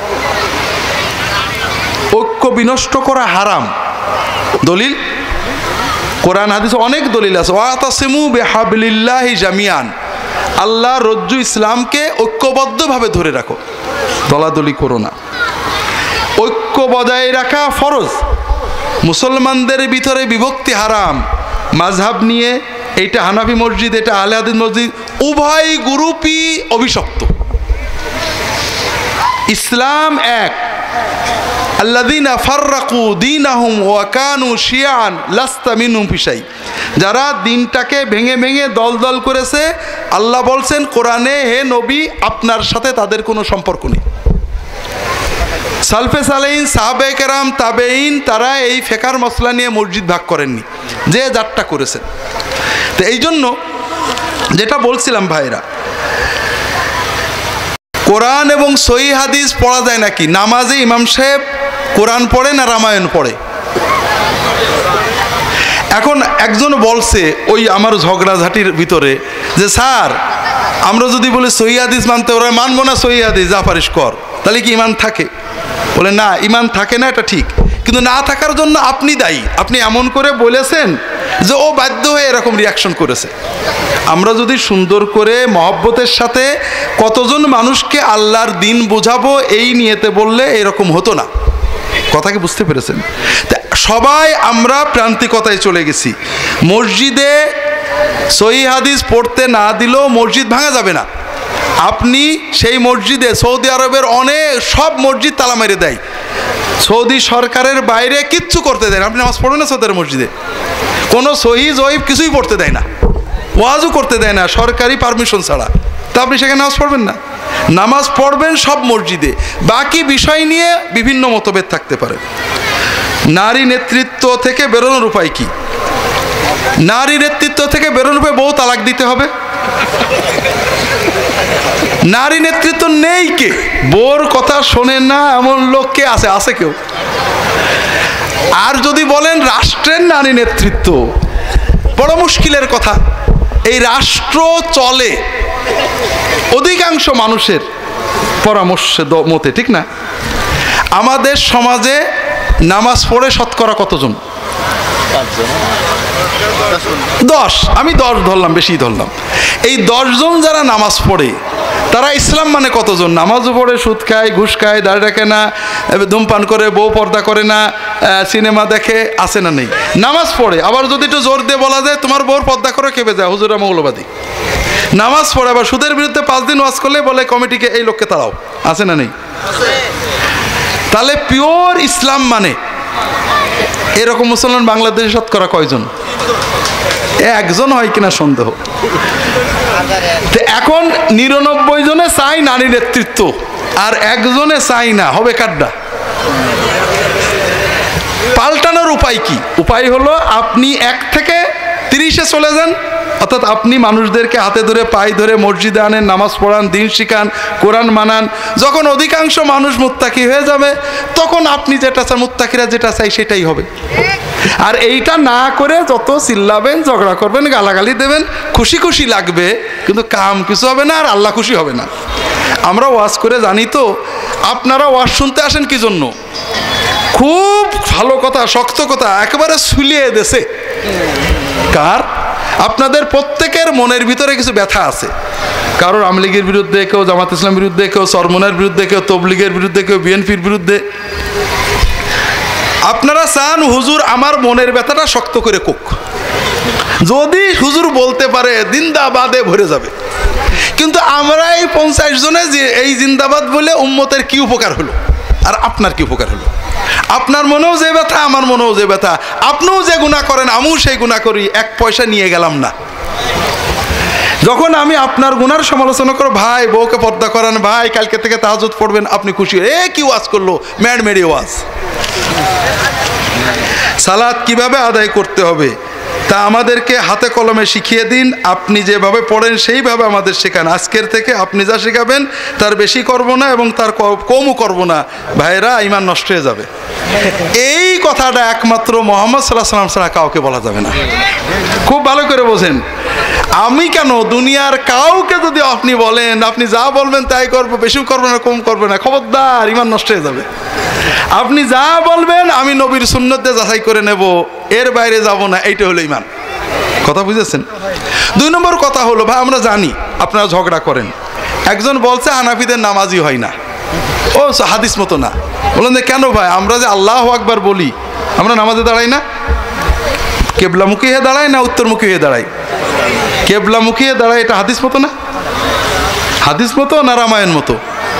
ঐক্য বিনষ্ট করা হারাম। দলিল কোরআন হাদিসে অনেক দলিল আছে। ওয়াতাসিমু বিহাবলিল্লাহি জামিয়ান, আল্লাহ রজ্জু ইসলামকে ঐক্যবদ্ধভাবে ধরে রাখো, দলাদলি করো না। ঐক্য বজায় রাখা ফরজ। মুসলমানদের ভিতরে বিভক্তি হারাম, মাযহাব নিয়ে এইটা হানাফি মসজিদ, এটা আহলে হাদিস মসজিদ, উভয় গ্রুপই অভিশপ্ত। ইসলাম এক, আল্লাযীনা ফাররাকু দীনাহুম ওয়া কানু শিয়াআন লাস্তা মিনহুম ফি শাই, যারা দিনটাকে ভেঙে ভেঙে দল দল করেছে, আল্লাহ বলছেন কোরআনে, হে নবী আপনার সাথে তাদের কোনো সম্পর্ক নেই। সালফে সালেহিন, সাহাবায়ে কেরাম, তাবেঈন, তারা এই ফিকর মসলা নিয়ে মসজিদ ভাগ করেননি, যে যারটা করেছেন। তো এই জন্য যেটা বলছিলাম ভাইরা, কোরআন এবং সহিহ হাদিস পড়া যায় নাকি? নামাজে ইমাম সাহেব কোরআন পড়ে না রামায়ণ পড়ে? এখন একজন বলছে ওই আমার ঝগড়াঝাটির ভিতরে যে স্যার আমরা যদি বলি সহিহ হাদিস মানতে, ওরা মানবো না সহিহ হাদিস, যা পারিস কর, তাহলে কি ইমান থাকে? বলে না, ইমান থাকে না, এটা ঠিক, কিন্তু না থাকার জন্য আপনি দায়ী। আপনি এমন করে বলেছেন যে ও বাধ্য হয়ে এরকম রিয়াকশন করেছে। আমরা যদি সুন্দর করে মহব্বতের সাথে কতজন মানুষকে আল্লাহর দিন বোঝাবো এই নিয়েতে বললে এরকম হতো না। কথা কি বুঝতে পেরেছেন? সবাই আমরা প্রান্তিকতায় চলে গেছি। মসজিদে সহিহ হাদিস পড়তে না দিলেও মসজিদ ভাঙা যাবে না। আপনি সেই মসজিদে, সৌদি আরবের অনেক সব মসজিদ তালা মেরে দেয়, সৌদি সরকারের বাইরে কিচ্ছু করতে দেয় না। আপনি নামাজ পড়বেন না সৌদের মসজিদে, কোনো সহিহ জয়ীফ কিছুই পড়তে দেয় না, ওয়াজও করতে দেয় না সরকারি পারমিশন ছাড়া। তা আপনি সেখানে নামাজ পড়বেন না? নামাজ পড়বেন সব মসজিদে। বাকি বিষয় নিয়ে বিভিন্ন মতভেদ থাকতে পারে। নারী নেতৃত্ব থেকে বেরোনোর উপায় কি? নারী নেতৃত্ব থেকে বেরোনোর উপায়, বউ তালাক দিতে হবে। নারী নেতৃত্ব নেই কে? বউর কথা শোনে না এমন লোক কে আছে? আছে কেউ? আর যদি বলেন রাষ্ট্রের নারী নেতৃত্ব, বড় মুশকিলের কথা। এই রাষ্ট্র চলে অধিকাংশ মানুষের পরামর্শে মতে, ঠিক না? আমাদের সমাজে নামাজ পড়ে শতকরা কতজন? 10, আমি 10 ধরলাম, বেশি ধরলাম। এই 10 জন যারা নামাজ পড়ে তারা ইসলাম মানে কতজন? নামাজও পড়ে, সুদ খায়, ঘুষ খায়, দাড়ি রাখে না, ধূমপান করে, বউ পর্দা করে না, সিনেমা দেখে, আছে না নেই? নামাজ পড়ে। আবার যদি একটু জোর দিয়ে বলা যায় তোমার বউর পর্দা করে, কেঁপে যায়, হুজুরা মৌলবাদী। নামাজ পড়ে, আবার সুদের বিরুদ্ধে 5 দিন ওয়াজ করলে বলে কমিটিকে এই লোককে তাড়াও, আছে না নেই? তাহলে পিওর ইসলাম মানে এরকম মুসলমান বাংলাদেশে শতকরা কয়জন? একজন হয় কিনা সন্দেহ। এখন 99 জনে চাই নারী নেতৃত্ব, আর একজনে চাই না, হবে কাড্ডা। পাল্টানোর উপায় কি? উপায় হলো আপনি 1 থেকে 30-এ চলে যান, অর্থাৎ আপনি মানুষদেরকে হাতে ধরে পায়ে ধরে মসজিদে আনেন, নামাজ পড়ান, দিন শিখান, কোরআন মানান। যখন অধিকাংশ মানুষ মুত্তাকি হয়ে যাবে তখন আপনি যেটা চান, মুত্তাকিরা যেটা চাই সেটাই হবে। আর এইটা না করে যত চিল্লাবেন, ঝগড়া করবেন, গালাগালি দেবেন, খুশি খুশি লাগবে, কিন্তু কাম কিছু হবে না, আর আল্লাহ খুশি হবে না। আমরা ওয়াজ করে জানি তো, আপনারা ওয়াজ শুনতে আসেন কি জন্য? খুব ভালো কথা, শক্ত কথা একেবারে শুলিয়ে দেছে। কার? আপনাদের প্রত্যেকের মনের ভিতরে কিছু ব্যথা আছে। কারোর আওয়ামী লীগের বিরুদ্ধে, কেউ জামাত ইসলামের বিরুদ্ধে, কেউ চরমনের বিরুদ্ধে, কেউ তবলিগের বিরুদ্ধে, কেউ বিএনপির বিরুদ্ধে। আপনারা চান হুজুর আমার মনের ব্যথাটা শক্ত করে কোক। যদি হুজুর বলতে পারে জিন্দাবাদে ভরে যাবে। কিন্তু আমরা এই 50 জনে যে এই জিন্দাবাদ বলে উম্মতের কি উপকার হলো, আর আপনার কি উপকার হলো? আপনার মনেও যে ব্যথা, আমার মনেও যে ব্যথা, আপনিও যে গুনাহ করেন আমিও সেই গুনাহ করি, 1 পয়সা নিয়ে গেলাম না। যখন আমি আপনার গুনার সমালোচনা করব, ভাই বউকে পর্দা করান, ভাই কালকে থেকে তাহাজ্জুদ পড়বেন, আপনি খুশি, কি ওয়াজ করলো, ম্যাড মেরি ওয়াজ। সালাত কিভাবে আদায় করতে হবে তা আমাদেরকে হাতে কলমে শিখিয়ে দিন। আপনি যেভাবে পড়েন সেইভাবে আমাদের শেখান। আজকের থেকে আপনি যা শেখাবেন তার বেশি করব না এবং তার কমও করব না। ভাইরা, ঈমান নষ্ট হয়ে যাবে। এই কথাটা একমাত্র মুহাম্মদ সাল্লাল্লাহু আলাইহি ওয়াসাল্লাম ছাড়া কাউকে বলা যাবে না। খুব ভালো করে বোঝেন। আমি কেন, দুনিয়ার কাউকে যদি আপনি বলেন, আপনি যা বলবেন তাই করবো, বেশি করবে না, কম করবে না, খবরদার, ঈমান নষ্ট হয়ে যাবে। আপনি যা বলবেন আমি নবীর সুন্নত দিয়ে যাচাই করে নেব, এর বাইরে যাব না, এইটা হলো ঈমান। কথা বুঝেছেন? 2 নম্বর কথা হলো, ভাই আমরা জানি আপনারা ঝগড়া করেন। একজন বলছে হানাফিদের নামাজই হয় না, ও হাদিস মতো না। বললেন যে কেন ভাই, আমরা যে আল্লাহু আকবার বলি, আমরা নামাজে দাঁড়াই না? কেবলামুখী হয়ে দাঁড়াই না উত্তরমুখী হয়ে দাঁড়াই? কেবলামুখী হয়ে দাঁড়াই, এটা হাদিস মতো না? হাদিস মতো না রামায়ণ মতো?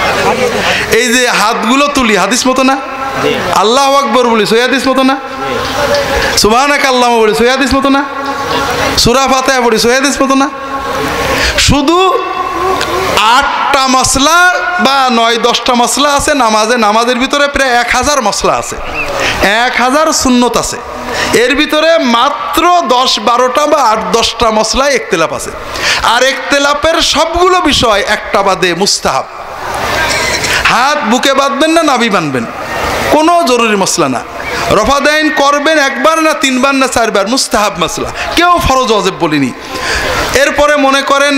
এই যে হাতগুলো তুলি, হাদিস মতো না? আল্লাহু আকবার বলি, সহি হাদিস মতো না? সুবহানাকা আল্লাহুম্মা বলি, সহি হাদিস মতো না? সূরা ফাতিহা পড়ি, সহি হাদিস মতো না? শুধু 8টা মশলা বা 9-10টা মশলা আছে নামাজে। নামাজের ভিতরে প্রায় 1000 মশলা আছে, 1000 সুন্নত আছে। এর ভিতরে মাত্র 10-12টা বা 8-10টা মশলায় ইখতিলাফ আছে। আর ইখতিলাফের সবগুলো বিষয় একটা বাদে মুস্তাহাব। হাত বুকে বাঁধবেন না নাভি বাঁধবেন, কোনো জরুরি মশলা না। রফাদাইন করবেন 1 বার না 3 বার না 4 বার, মুস্তাহাব মশলা, কেউ ফরজ ওয়াজিব বলিনি। এরপরে মনে করেন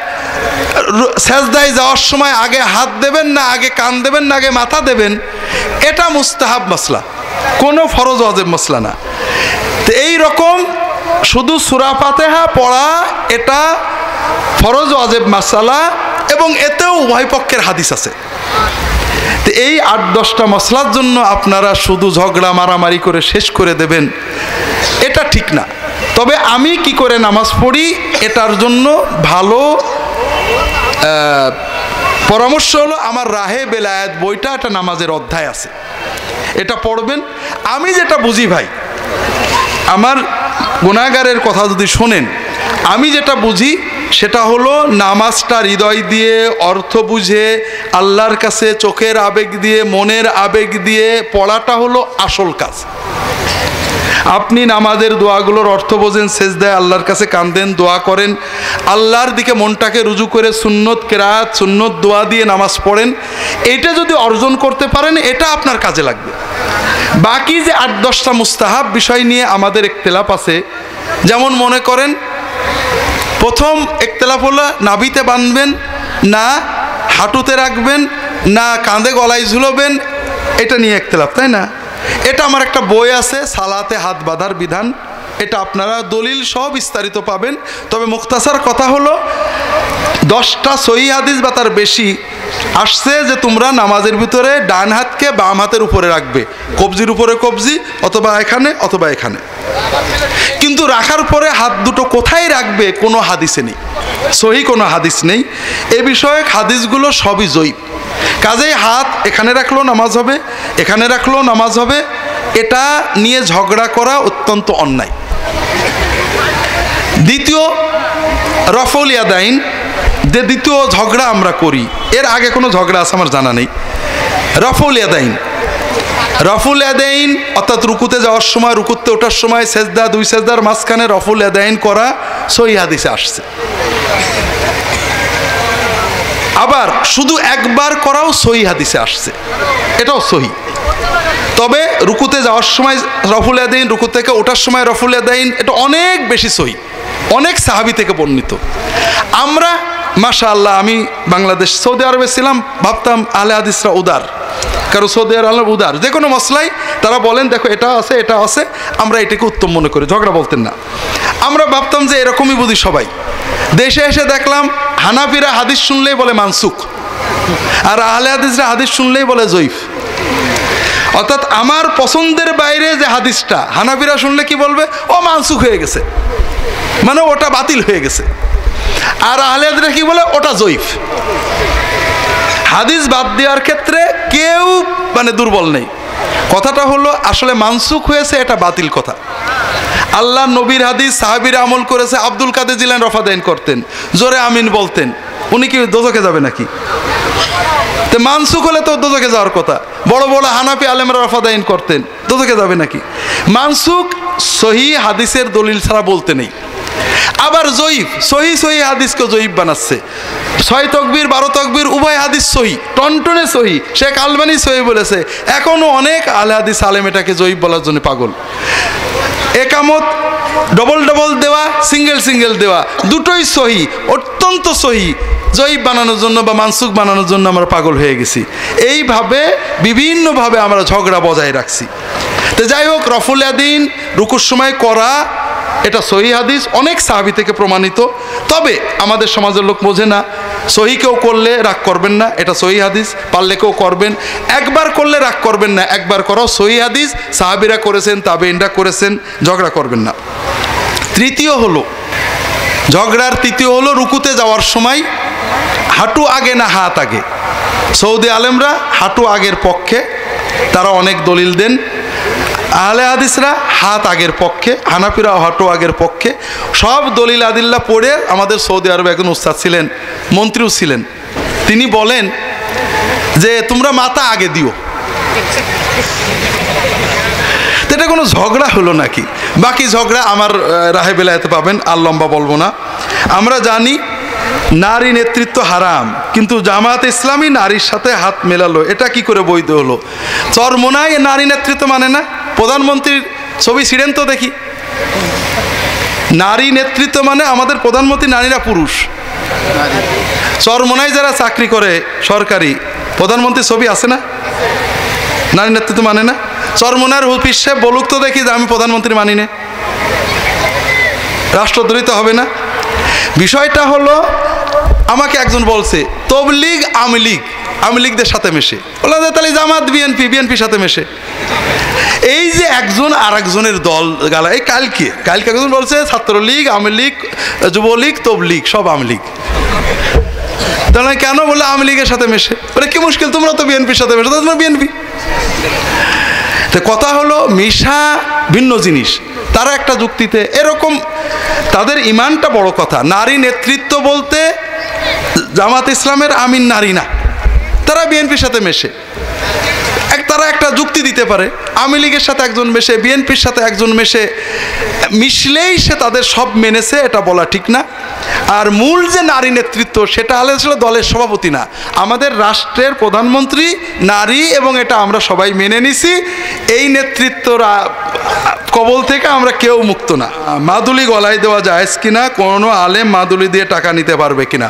সেজদায় যাওয়ার সময় আগে হাত দেবেন না আগে কান দেবেন না আগে মাথা দেবেন, এটা মুস্তাহাব মশলা, কোনো ফরজ ওয়াজিব মশলা না। তো এই রকম শুধু সূরা ফাতিহা পড়া এটা ফরজ ওয়াজিব মাসালা, এবং এতেও উভয় পক্ষের হাদিস আছে। তো এই 8-10টা মশলার জন্য আপনারা শুধু ঝগড়া মারামারি করে শেষ করে দেবেন, এটা ঠিক না। তবে আমি কি করে নামাজ পড়ি এটার জন্য ভালো পরামর্শ হলো আমার রাহে বেলায়েত বইটা, একটা নামাজের অধ্যায় আছে, এটা পড়বেন। আমি যেটা বুঝি ভাই, আমার গুনাহগারের কথা যদি শোনেন, আমি যেটা বুঝি সেটা হলো নামাজটা হৃদয় দিয়ে, অর্থ বুঝে, আল্লাহর কাছে চোখের আবেগ দিয়ে, মনের আবেগ দিয়ে পড়াটা হলো আসল কাজ। আপনি নামাজের দোয়াগুলোর অর্থ বোঝেন, সেজদায় আল্লাহর কাছে কাঁদেন, দোয়া করেন, আল্লাহর দিকে মনটাকে রুজু করে সুন্নত কেরাত, সুন্নত দোয়া দিয়ে নামাজ পড়েন, এটা যদি অর্জন করতে পারেন এটা আপনার কাজে লাগবে। বাকি যে 8-10টা মুস্তাহাব বিষয় নিয়ে আমাদের ইখতিলাফ আছে। যেমন মনে করেন প্রথম ইখতিলাফ হলো নাভিতে বাঁধবেন না হাঁটুতে রাখবেন না কাঁধে গলায় ঝুলবেন, এটা নিয়ে ইখতিলাফ, তাই না? এটা আমার একটা বই আছে, সালাতে হাত বাঁধার বিধান। এটা আপনারা দলিল সহ বিস্তারিত পাবেন। তবে মুখতাসার কথা হলো 10টা সহিহ হাদিস বা তার বেশি আসছে যে তোমরা নামাজের ভিতরে ডান হাতকে বাম হাতের উপরে রাখবে, কবজির উপরে কবজি, অথবা এখানে অথবা এখানে। কিন্তু রাখার পরে হাত দুটো কোথায় রাখবে কোনো হাদিসে নেই, সহিহ কোনো হাদিস নেই। এ বিষয়ে হাদিসগুলো সবই জয়ীফ। কাজেই হাত এখানে রাখলেও নামাজ হবে, এখানে রাখলেও নামাজ হবে, এটা নিয়ে ঝগড়া করা অত্যন্ত অন্যায়। দ্বিতীয় রফউল ইয়াদাইন, যে দ্বিতীয় ঝগড়া আমরা করি, এর আগে কোনো ঝগড়া আছে আমার জানা নেই। রফউল ইয়াদাইন, রফুল ইয়াদাইন অর্থাৎ রুকুতে যাওয়ার সময়, রুকুতে ওঠার সময় সেজদা, দুই সেজদার মাঝখানে রফুল ইয়াদাইন করা সহিহ হাদিসে আসছে। আবার শুধু একবার করাও সহিহ হাদিসে আসছে, এটাও সহিহ। তবে রুকুতে যাওয়ার সময় রফুল ইয়াদাইন, রুকু থেকে ওঠার সময় রফুল ইয়াদাইন, এটা অনেক বেশি সহিহ, অনেক সাহাবী থেকে বর্ণিত। আমরা মাশাআল্লাহ, আমি বাংলাদেশ সৌদি আরবে ছিলাম, ভাবতাম আহলে হাদিসরা উদার, কারণ সৌদি আরব উদার, যে কোনো মশলাই তারা বলেন দেখো এটা আছে এটা আছে, আমরা এটাকে উত্তম মনে করি, ঝগড়া বলতেন না। আমরা ভাবতাম যে এরকমই বুঝি সবাই। দেশে এসে দেখলাম হানাফিরা হাদিস শুনলেই বলে মানসুখ, আর আহলে হাদিসরা হাদিস শুনলেই বলে জয়ীফ। অর্থাৎ আমার পছন্দের বাইরে যে হাদিসটা হানাফিরা শুনলে কি বলবে, ও মানসুখ হয়ে গেছে, মানে ওটা বাতিল হয়ে গেছে। আর আহলে হাদিসরা কি বলে, ওটা জয়ীফ। হাদিস বাদ দেওয়ার ক্ষেত্রে কেউ মানে দুর্বল নেই। কথাটা হলো আসলে মানসুখ হয়েছে, এটা বাতিল কথা। আল্লাহ নবীর হাদিস সাহাবীরা আমল করেছে। আব্দুল কাদের জিলানী রফাদাইন করতেন, জোরে আমিন বলতেন, উনি কি দোজখে যাবে নাকি? তো মানসুখ হলে তো দোজখে যাওয়ার কথা। বড় বড় হানাফি আলেমরা রফাদাইন করতেন, দোজখে যাবে নাকি? মানসুখ সহিহ হাদিসের দলিল ছাড়া বলতে নেই। আবার জয়ীফ, সহিহ হাদিসকে জয়ীফ বানাচ্ছে। 6 তাকবীর 12 তাকবীর উভয় হাদিস সহিহ, টনটনে সহিহ। শেখ আলবানী সহিহ বলেছে, এখনো অনেক আহলে হাদিস আলেম এটাকে জয়ীফ বলার জন্য পাগল। একামত ডবল ডবল দেওয়া, সিঙ্গেল সিঙ্গেল দেওয়া, দুটোই সহিহ, অত্যন্ত সহিহ। জয়ীফ বানানোর জন্য বা মানসুখ বানানোর জন্য আমরা পাগল হয়ে গেছি। এইভাবে বিভিন্নভাবে আমরা ঝগড়া বজায় রাখছি। তো যাই হোক, রফুল ইয়াদাইন রুকুর সময় করা এটা সহিহ হাদিস, অনেক সাহাবী থেকে প্রমাণিত। তবে আমাদের সমাজের লোক বোঝে না, সহিহ কেউ করলে রাগ করবেন না, এটা সহিহ হাদিস, পারলে কেউ করবেন। একবার করলে রাগ করবেন না, একবার করাও সহিহ হাদিস, সাহাবীরা করেছেন, তাবেঈনরা করেছেন, ঝগড়া করবেন না। তৃতীয় হলো ঝগড়ার তৃতীয় হলো রুকুতে যাওয়ার সময় হাঁটু আগে না হাত আগে। সৌদি আলেমরা হাঁটু আগের পক্ষে, তারা অনেক দলিল দেন। আহলে হাদিসরা হাত আগের পক্ষে, হানাফিরাও হাঁটু আগের পক্ষে। সব দলিল আদিল্লা পড়ে আমাদের সৌদি আরবে একজন উস্তাদ ছিলেন, মন্ত্রীও ছিলেন, তিনি বলেন যে তোমরা মাথা আগে দিও। এটা কোনো ঝগড়া হলো নাকি? বাকি ঝগড়া আমার রাহে বেলায়েতে পাবেন, আর লম্বা বলবো না। আমরা জানি নারী নেতৃত্ব হারাম, কিন্তু জামাত ইসলামী নারীর সাথে হাত মেলালো, এটা কি করে বৈধ হলো? চরমোনাই নারী নেতৃত্ব মানে না? প্রধানমন্ত্রীর ছবি ছিঁড়েন তো দেখি। নারী নেতৃত্ব মানে আমাদের প্রধানমন্ত্রী নারীরা পুরুষ। চরমোনাই যারা চাকরি করে সরকারি, প্রধানমন্ত্রীর ছবি আছে না? নারী নেতৃত্ব মানে না? চরমোনার হুপিস সাহেব বলুক তো দেখি যে আমি প্রধানমন্ত্রী মানি না, রাষ্ট্রদ্রোহিত হবে না? বিষয়টা হলো, আমাকে একজন বলছে তবলিগ আওয়ামী লীগ, আওয়ামী লীগদের সাথে মেশে, বললাম যে তাহলে জামাত বিএনপির সাথে মেশে। এই যে একজন আর একজনের দল গালা, এই কালকে একজন বলছে ছাত্রলীগ, আওয়ামী লীগ, যুবলীগ, তবলিগ সব আওয়ামী লীগ। তাহলে কেন বলে আওয়ামী লীগের সাথে মেশে? বলে কি মুশকিল, তোমরা তো বিএনপির সাথে মেশো, তোমরা বিএনপি। তো কথা হলো মিশা ভিন্ন জিনিস। তারা একটা যুক্তিতে এরকম, তাদের ইমানটা বড় কথা। নারী নেতৃত্ব বলতে জামাত ইসলামের আমিন নারী না, তারা বিএনপির সাথে মেশে। তারা একটা যুক্তি দিতে পারে, আওয়ামী লীগের সাথে একজন মেশে, বিএনপির সাথে একজন মেশে, মিশলেই সে তাদের সব মেনেছে, এটা বলা ঠিক না। আর মূল যে নারী নেতৃত্ব, সেটা আসলে দলের সভাপতি না, আমাদের রাষ্ট্রের প্রধানমন্ত্রী নারী, এবং এটা আমরা সবাই মেনে নিছি। এই নেতৃত্বর কবল থেকে আমরা কেউ মুক্ত না। মাদুলি গলায় দেওয়া যায় কিনা, কোনো আলেম মাদুলি দিয়ে টাকা নিতে পারবে কিনা?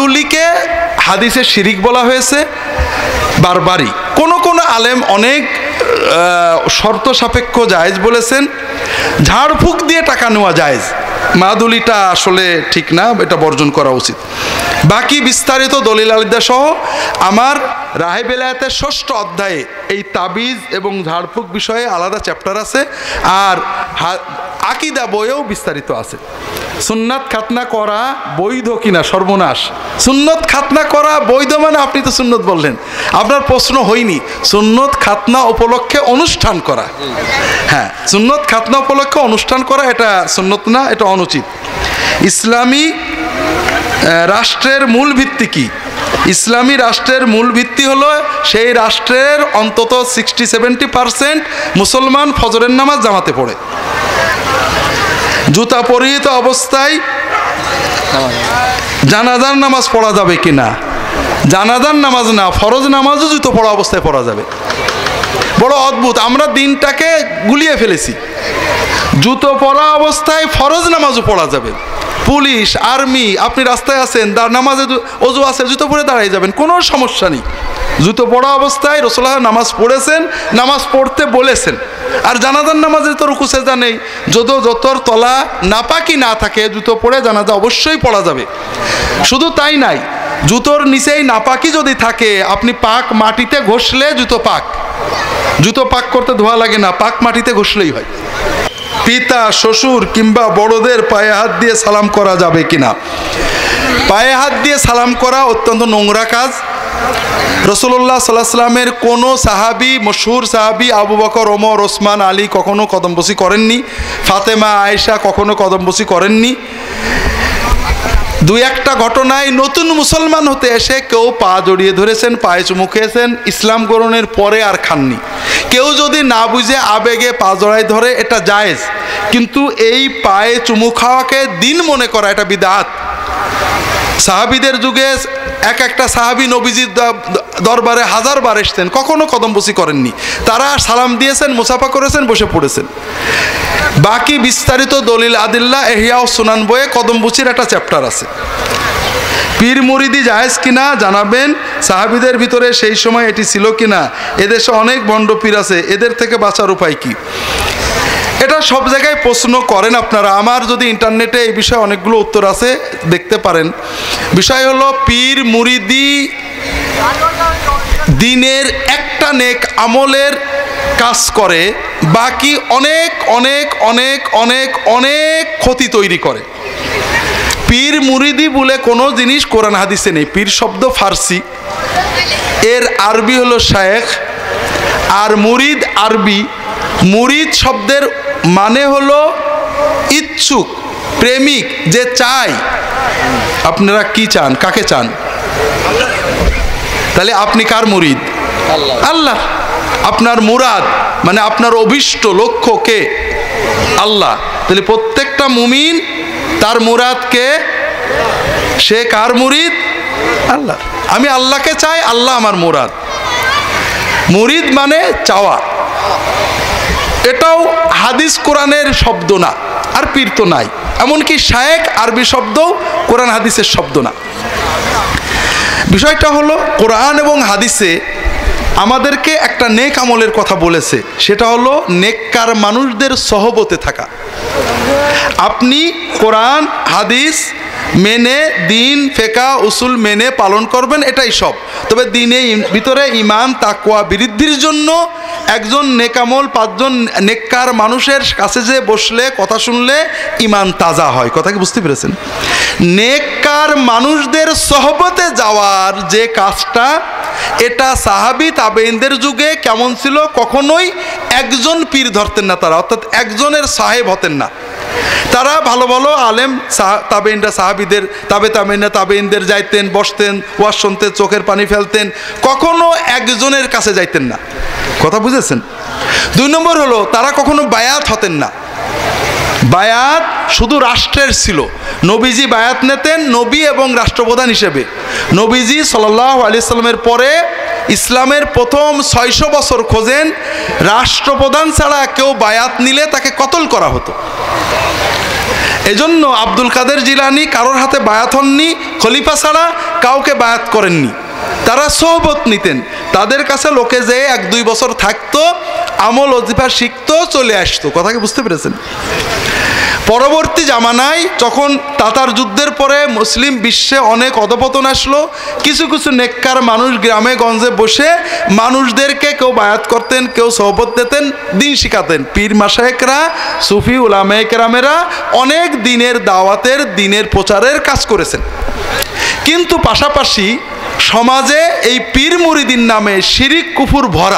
মাদুলিকে হাদিসে শিরিক বলা হয়েছে বারবারই। কোনো আলেম অনেক শর্ত সাপেক্ষ জায়েজ বলেছেন। ঝাড়ফুঁক দিয়ে টাকা নেওয়া জায়েজ, মাদুলিটা আসলে ঠিক না, এটা বর্জন করা উচিত। বাকি বিস্তারিত দলিল আলিদা সহ আমার রাহে বেলায়েতের 6ষ্ঠ অধ্যায়ে এই তাবিজ এবং ঝাড়ফুঁক বিষয়ে আলাদা চ্যাপ্টার আছে, আর আকীদা বইয়েও বিস্তারিত আছে। সুন্নাত খাতনা করা বৈধ কিনা, সর্বনাশ। সুন্নত খাতনা করা বৈধ মানে আপনি তো সুন্নত বললেন, আপনার প্রশ্ন হয়নি। সুন্নত খাতনা উপলক্ষে অনুষ্ঠান করা, হ্যাঁ, সুন্নত খাতনা উপলক্ষে অনুষ্ঠান করা এটা সুন্নত না, এটা অনুচিত। ইসলামী রাষ্ট্রের মূল ভিত্তি কি? ইসলামী রাষ্ট্রের মূল ভিত্তি হলো সেই রাষ্ট্রের অন্তত 60-70% মুসলমান ফজরের নামাজ জামাতে পড়ে। জুতা পরিহিত অবস্থায় জানাজার নামাজ পড়া যাবে কিনা? জানাজার নামাজ না, ফরজ নামাজও জুতো পড়া অবস্থায় পড়া যাবে। বড় অদ্ভুত, আমরা দিনটাকে গুলিয়ে ফেলেছি। জুতো পরা অবস্থায় ফরজ নামাজও পড়া যাবে। পুলিশ, আর্মি, আপনি রাস্তায় আছেন, নামাজে অজু আছে, জুতো পরে দাঁড়িয়ে যাবেন, কোনো সমস্যা নেই। জুতো পড়া অবস্থায় রাসূলুল্লাহ নামাজ পড়েছেন, নামাজ পড়তে বলেছেন। আর জানাজার নামাজে তো রুকু সেজদা নেই। যতর তলা নাপাকি না থাকে, জুতো পরে জানাজা অবশ্যই পড়া যাবে। শুধু তাই নাই, জুতোর নিচেই নাপাকি যদি থাকে, আপনি পাক মাটিতে ঘষলে জুতো পাক। জুতো পাক করতে ধোয়া লাগে না, পাক মাটিতে ঘষলেই হয়। পিতা, শ্বশুর কিংবা বড়দের পায়ে হাত দিয়ে সালাম করা যাবে কিনা? পায়ে হাত দিয়ে সালাম করা অত্যন্ত নোংরা কাজ। রাসূলুল্লাহ সাল্লাল্লাহু আলাইহি ওয়াসাল্লামের কোনো সাহাবী, মশহুর সাহাবী আবু বকর, ওমর, ওসমান, আলী কখনো কদমবুসি করেননি। ফাতেমা, আয়েশা কখনো কদমবুসি করেননি। দুই একটা ঘটনায় নতুন মুসলমান হতে এসে কেউ পা জড়িয়ে ধরেছেন, পায়ে চুমু খেয়েছেন, ইসলাম গ্রহণের পরে আর খাননি। কেউ যদি না বুঝে আবেগে পা জড়ায় ধরে, এটা জায়েজ, কিন্তু এই পায়ে চুমু খাওয়াকে দিন মনে করা এটা বিদআত। সাহাবীদের যুগে একটা সাহাবী নবীজির দরবারে 1000 বার এসেছেন, কখনো কদমবুসি করেননি। তারা সালাম দিয়েছেন, মুসাফা করেছেন, বসে পড়েছেন। বাকি বিস্তারিত দলিল আদিল্লা ইহয়া ও সুনান বইয়ে কদমবুসির একটা চ্যাপ্টার আছে। পীর মুরিদি জায়েজ কিনা জানাবেন। সাহাবীদের ভিতরে সেই সময় এটি ছিল কিনা? এদেশে অনেক ভণ্ড পীর আছে, এদের থেকে বাঁচার উপায় কি? এটা সব জায়গায় প্রশ্ন করেন আপনারা। আমার যদি ইন্টারনেটে এই বিষয়ে অনেকগুলো উত্তর আছে, দেখতে পারেন। বিষয় হলো, পীর মুরিদি দিনের একটা নেক আমলের কাজ করে, বাকি অনেক অনেক অনেক অনেক অনেক ক্ষতি তৈরি করে। পীর মুরিদি বলে কোনো জিনিস কোরআন হাদিসে নেই। পীর শব্দ ফার্সি, এর আরবি হলো শায়েখ, আর মুরিদ আরবি। মুরিদ শব্দের মানে হলো ইচ্ছুক, প্রেমিক, যে চায়। আপনারা কি চান? কাকে চান? তাহলে আপনি কার মুরিদ? আল্লাহ। আপনার মুরাদ মানে আপনার অভিষ্ট লক্ষ্য কে? আল্লাহ। তাহলে প্রত্যেকটা মুমিন তার মুরাদ কে? সে কার মুরিদ? আল্লাহ। আমি আল্লাহকে চাই, আল্লাহ আমার মুরাদ। মুরিদ মানে চাওয়া। এটাও হাদিস কোরআনের শব্দ না, আর পীর তো নাই। এমনকি শায়েখ আরবি শব্দও কোরআন হাদিসের শব্দ না। বিষয়টা হলো, কোরআন এবং হাদিসে আমাদেরকে একটা নেক আমলের কথা বলেছে, সেটা হলো নেককার মানুষদের সহবতে থাকা। আপনি কোরআন হাদিস মেনে, দিন ফেকা উসুল মেনে পালন করবেন, এটাই সব। তবে দিনে ভিতরে ইমান তাকওয়া বৃদ্ধির জন্য একজন নেকামল 5 জন নেককার মানুষের কাছে যে বসলে, কথা শুনলে ইমান তাজা হয়। কথা কি বুঝতে পেরেছেন? নেককার মানুষদের সহবতে যাওয়ার যে কাজটা, এটা সাহাবী তাবেঈনদের যুগে কেমন ছিল? কখনোই একজন পীর ধরতেন না তারা, অর্থাৎ একজনের সাহেব হতেন না। তারা ভালো ভালো আলেম তাবেঈনরা, সাহাবীদের তাবেঈনরা তাবেঈনদের যাইতেন, বসতেন, ওয়াজ শুনতেন, চোখের পানি ফেলতেন, কখনো একজনের কাছে যাইতেন না। কথা বুঝেছেন? 2 নম্বর হলো, তারা কখনো বায়াত হতেন না। বায়াত শুধু রাষ্ট্রের ছিল। নবীজি বায়াত নিতেন নবী এবং রাষ্ট্রপ্রধান হিসেবে। নবীজি সাল্লাল্লাহু আলাইহি সাল্লামের পরে ইসলামের প্রথম 600 বছর খোঁজেন, রাষ্ট্রপ্রধান ছাড়া কেউ বায়াত নিলে তাকে কতল করা হতো। এজন্য আব্দুল কাদের জিলানী কারোর হাতে বায়াত হননি, খলিফা ছাড়া কাউকে বায়াত করেননি। তারা সোহবত নিতেন, তাদের কাছে লোকে যেয়ে 1-2 বছর থাকতো, আমল ওজিফা শিখতো, চলে আসতো। কথা কি বুঝতে পেরেছেন? পরবর্তী জামানায় যখন তাতার যুদ্ধের পরে মুসলিম বিশ্বে অনেক অধপতন আসলো, কিছু কিছু নেককার মানুষ গ্রামে গঞ্জে বসে মানুষদেরকে কেউ বায়াত করতেন, কেউ সোহবত দিতেন, দিন শিখাতেন। পীর মাশায়েখরা, সুফি উলামায়ে কেরামেরা অনেক দিনের দাওয়াতের, দিনের প্রচারের কাজ করেছেন। কিন্তু পাশাপাশি সমাজে এই পীর মুরিদিন নামে শিরিক কুফুর ভরা।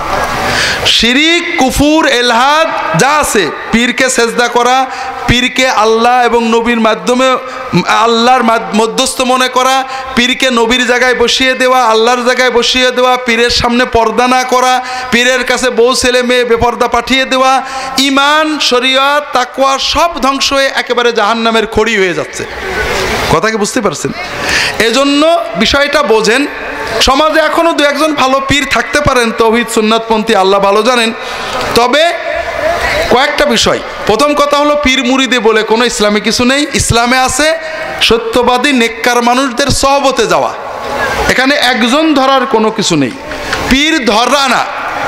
শিরিক কুফুর এলহাদ যা আছে, পীরকে সেজদা করা, পীরকে আল্লাহ এবং নবীর মাধ্যমে আল্লাহর মধ্যস্থ মনে করা, পীরকে নবীর জায়গায় বসিয়ে দেওয়া, আল্লাহর জায়গায় বসিয়ে দেওয়া, পীরের সামনে পর্দা না করা, পীরের কাছে বউ ছেলে মেয়ে বেপর্দা পাঠিয়ে দেওয়া, ইমান শরীয়ত তাকওয়া সব ধ্বংস হয়ে একেবারে জাহান্নামের খড়ি হয়ে যাচ্ছে। কথা কি বুঝতে পারছেন? এজন্য বিষয়টা বোঝেন। সমাজে এখনো দু একজন ভালো পীর থাকতে পারেন, তৌহিদ সুন্নাতপন্থী, আল্লাহ ভালো জানেন। তবে কয়েকটা বিষয়। প্রথম কথা হলো, পীর মুরিদে বলে কোনো ইসলামে কিছু নেই। ইসলামে আছে সত্যবাদী নেককার মানুষদের সহবতে যাওয়া। এখানে একজন ধরার কোনো কিছু নেই। পীর ধরা না,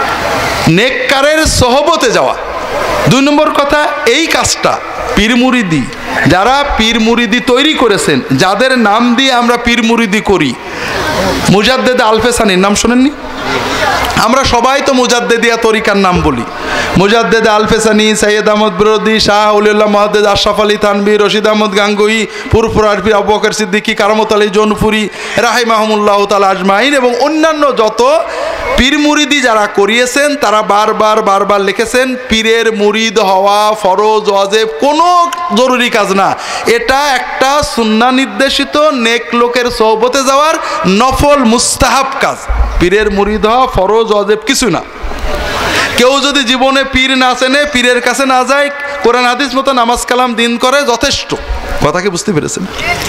নেককারের সহবতে যাওয়া। দুই নম্বর কথা, এই কাজটা পীর মুরিদি, যারা পীর মুরিদি তৈরি করেছেন, যাদের নাম দিয়ে আমরা পীর মুরিদি করি, মুজাদ্দেদ আলফেসানির নাম শোনেননি? আমরা সবাই তো মুজাদ্দেদিয়া তরিকার নাম বলি। মুজাদ্দেদ আলফেসানি, সৈয়দ আহমদ বিরোধী, শাহ উলিউল্লাহ মহাদ্দেদ আশরাফ আলী থানভী, রশিদ আহমদ গাঙ্গুহি, ফুরফুরার পীর আবু বকর সিদ্দিকী, কারামত আলী জৌনপুরি, রাহিমাহুমুল্লাহ তাআলা আজমাইন এবং অন্যান্য যত পীর মুরিদি যারা করিয়েছেন, তারা বারবার লিখেছেন, পীরের মুরিদ হওয়া ফরজ ওয়াজিব কোনো জরুরি কাজ না। এটা একটা সুন্নাহ নির্দেশিত নেক লোকের সোহবতে যাওয়ার নফল মুস্তাহাব কাজ। পীরের মুরিদ হওয়া ফরজ ওয়াজিব কিছু না। কেউ যদি জীবনে পীর না চেনে, পীরের কাছে না যায়, কোরআন হাদিস মতো নামাজ কালাম দিন করে, যথেষ্ট। কথা কি বুঝতে পেরেছেন?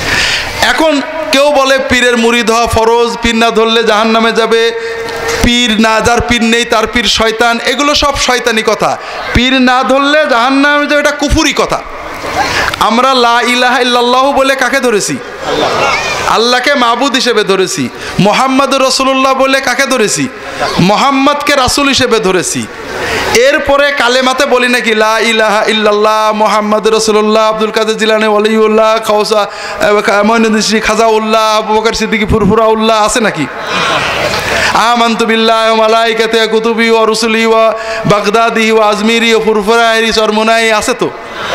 এখন কেউ বলে পীরের মুরিদ হওয়া ফরজ, পীর না ধরলে জাহান্নামে যাবে, পীর না, যার পীর নেই তার পীর শয়তান। এগুলো সব শয়তানি কথা। পীর না ধরলে জাহান্নামে যাবে, এটা কুফুরি কথা। আমরা লা ইলাহা ইল্লাল্লাহ বলে কাকে ধরেছি? আল্লাহকে মাবুদ হিসেবে ধরেছি। মুহাম্মদুর রাসূলুল্লাহ বলে কাকে ধরেছি? মুহাম্মদকে রাসূল হিসেবে ধরেছি। এরপরে কালেমাতে বলি নাকি লা ইলাহা ইল্লাল্লাহ মুহাম্মাদুর রাসূলুল্লাহ, আব্দুল কাদের জিলানী ওয়ালিউল্লাহ, খাওসা মঈনুদ্দিন চিশতি খাজাউল্লাহ, আবু বকর সিদ্দিকী ফুরফুরাউল্লাহ আছে নাকি? আমানতু বিল্লাহি ওয়া মালাইকাতিহি ওয়া কুতুবিহি ওয়া রুসুলিহি ওয়া বাগদাদিহি ওয়া আজমিরি ওয়া ফুরফুরাইরি চরমোনাই আছে তো?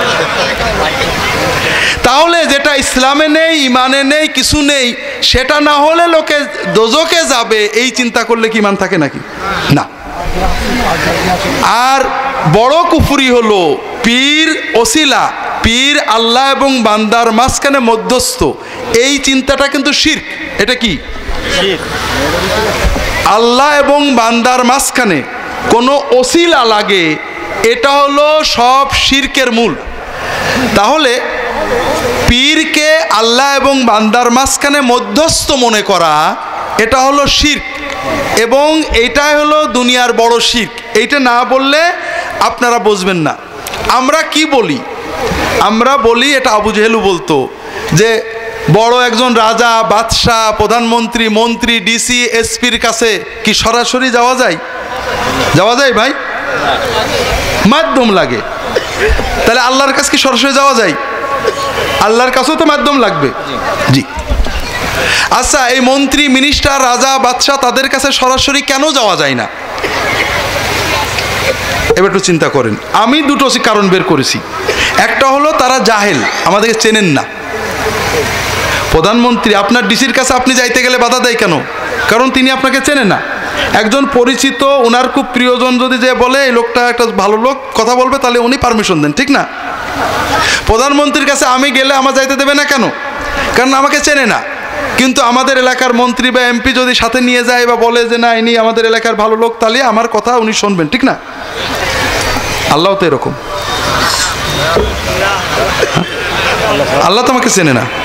তাহলে যেটা ইসলামে নেই, ইমানে নেই, কিছু নেই, সেটা না হলে লোকে দোজখে যাবে, এই চিন্তা করলে কি ইমান থাকে নাকি? না। আর বড় কুফরি হলো পীর ওসিলা, পীর আল্লাহ এবং বান্দার মাঝখানে মধ্যস্থ, এই চিন্তাটা কিন্তু শিরক। এটা কি? আল্লাহ এবং বান্দার মাঝখানে কোনো ওসিলা লাগে, এটা হলো সব শিরকের মূল। তাহলে পীরকে আল্লাহ এবং বান্দার মাঝখানে মধ্যস্থ মনে করা, এটা হলো শিরক, এবং এটাই হলো দুনিয়ার বড় শিরক। এইটা না বললে আপনারা বুঝবেন না। আমরা কি বলি? আমরা বলি, এটা আবু জেহেলও বলতো, যে বড় একজন রাজা, বাদশাহ, প্রধানমন্ত্রী, মন্ত্রী, ডিসি, এসপির কাছে কি সরাসরি যাওয়া যায়? যাওয়া যায় ভাই? মাধ্যম লাগে। তাহলে আল্লাহর কাছে কি সরাসরি যাওয়া যায়? আল্লাহর কাছেও তো মাধ্যম লাগবে। জি। আচ্ছা, এই মন্ত্রী, মিনিস্টার, রাজা, বাদশাহ, তাদের কাছে সরাসরি কেন যাওয়া যায় না? এবার একটু চিন্তা করেন। আমি দুটো কারণ বের করেছি। একটা হলো তারা জাহেল, আমাদেরকে চেনেন না। প্রধানমন্ত্রী, আপনার ডিসির কাছে আপনি যাইতে গেলে বাধা দেয় কেন? কারণ তিনি আপনাকে চেনে না। একজন পরিচিত, ওনার খুব প্রিয়জন যদি যে বলে এই লোকটা একটা ভালো লোক, কথা বলবে, তাহলে উনি পারমিশন দেন, ঠিক না? প্রধানমন্ত্রীর কাছে আমি গেলে আমার যাইতে দেবে না কেন? কারণ আমাকে চেনে না। কিন্তু আমাদের এলাকার মন্ত্রী বা এমপি যদি সাথে নিয়ে যায় বা বলে যে না ইনি আমাদের এলাকার ভালো লোক, তাহলে আমার কথা উনি শুনবেন, ঠিক না? আল্লাহ তো এরকম। আল্লাহ তো আমাকে চেনে না।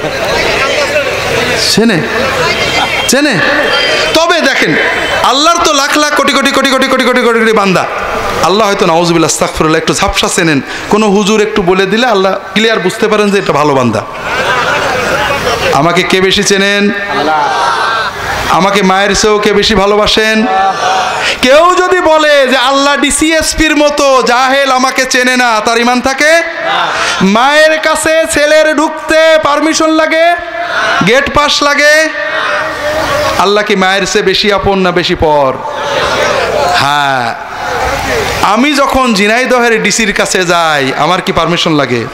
চেনে? চেনে। তবে দেখেন, আল্লাহর তো লাখ লাখ কোটি কোটি কোটি কোটি কোটি কোটি কোটি কোটি বান্দা। আল্লাহ হয়তো নাউজুবিল্লাহ আস্তাগফিরুল্লাহ একটু ঝাপসা চেনেন, কোনো হুজুর একটু বলে দিলে আল্লাহ ক্লিয়ার বুঝতে পারেন যে এটা ভালো বান্দা। আমাকে কে বেশি চেনেন? আমাকে মায়ের চেয়েও কে বেশি ভালোবাসেন? কেউ যদি বলে যে আল্লাহ ডিসিএসপির মতো জাহেল, আমাকে চেনে না, তার ইমান থাকে? মায়ের কাছে ছেলের ঢুকতে পারমিশন লাগে, গেট পাস লাগে। আল্লাহ কি মায়ের চেয়ে বেশি আপন না বেশি পর? হ্যাঁ, আমি যখন ঝিনাইদহের ডিসির কাছে যাই আমার কি পারমিশন লাগে?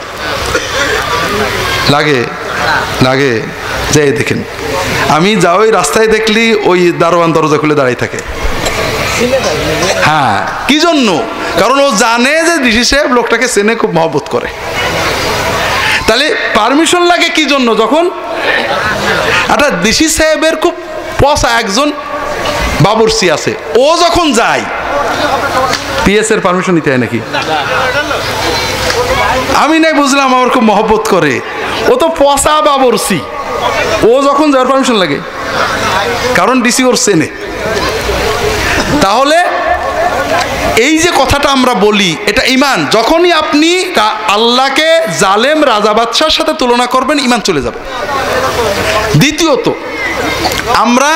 লাগে? লাগে। যাই দেখেন, আমি যাওই রাস্তায় দেখলি ওই দারোয়ান দরজা খুলে দাঁড়িয়ে থাকে। হ্যাঁ, কি জন্য? কারণ ও জানে যে ডিসি সাহেব লোকটাকে চেনে, খুব মহব্বত করে। তাহলে পারমিশন লাগে কি জন্য? যখন একটা ডিসি সাহেবের খুব পসা একজন বাবুর্চি আছে, ও যখন যায় পিএস এর পারমিশন নিতে হয় নাকি? আমি নাই বুঝলাম, আমার খুব মহব্বত করে, ও তো পসা বাবুর্চি, ও যখন যাওয়ার পারমিশন লাগে, কারণ ডিসি ওর চেনে। তাহলে এই যে কথাটা আমরা বলি, এটা ইমান। যখনই আপনি আল্লাহকে জালেম রাজা বাদশার সাথে তুলনা করবেন, ইমান চলে যাবে। দ্বিতীয়ত, আমরা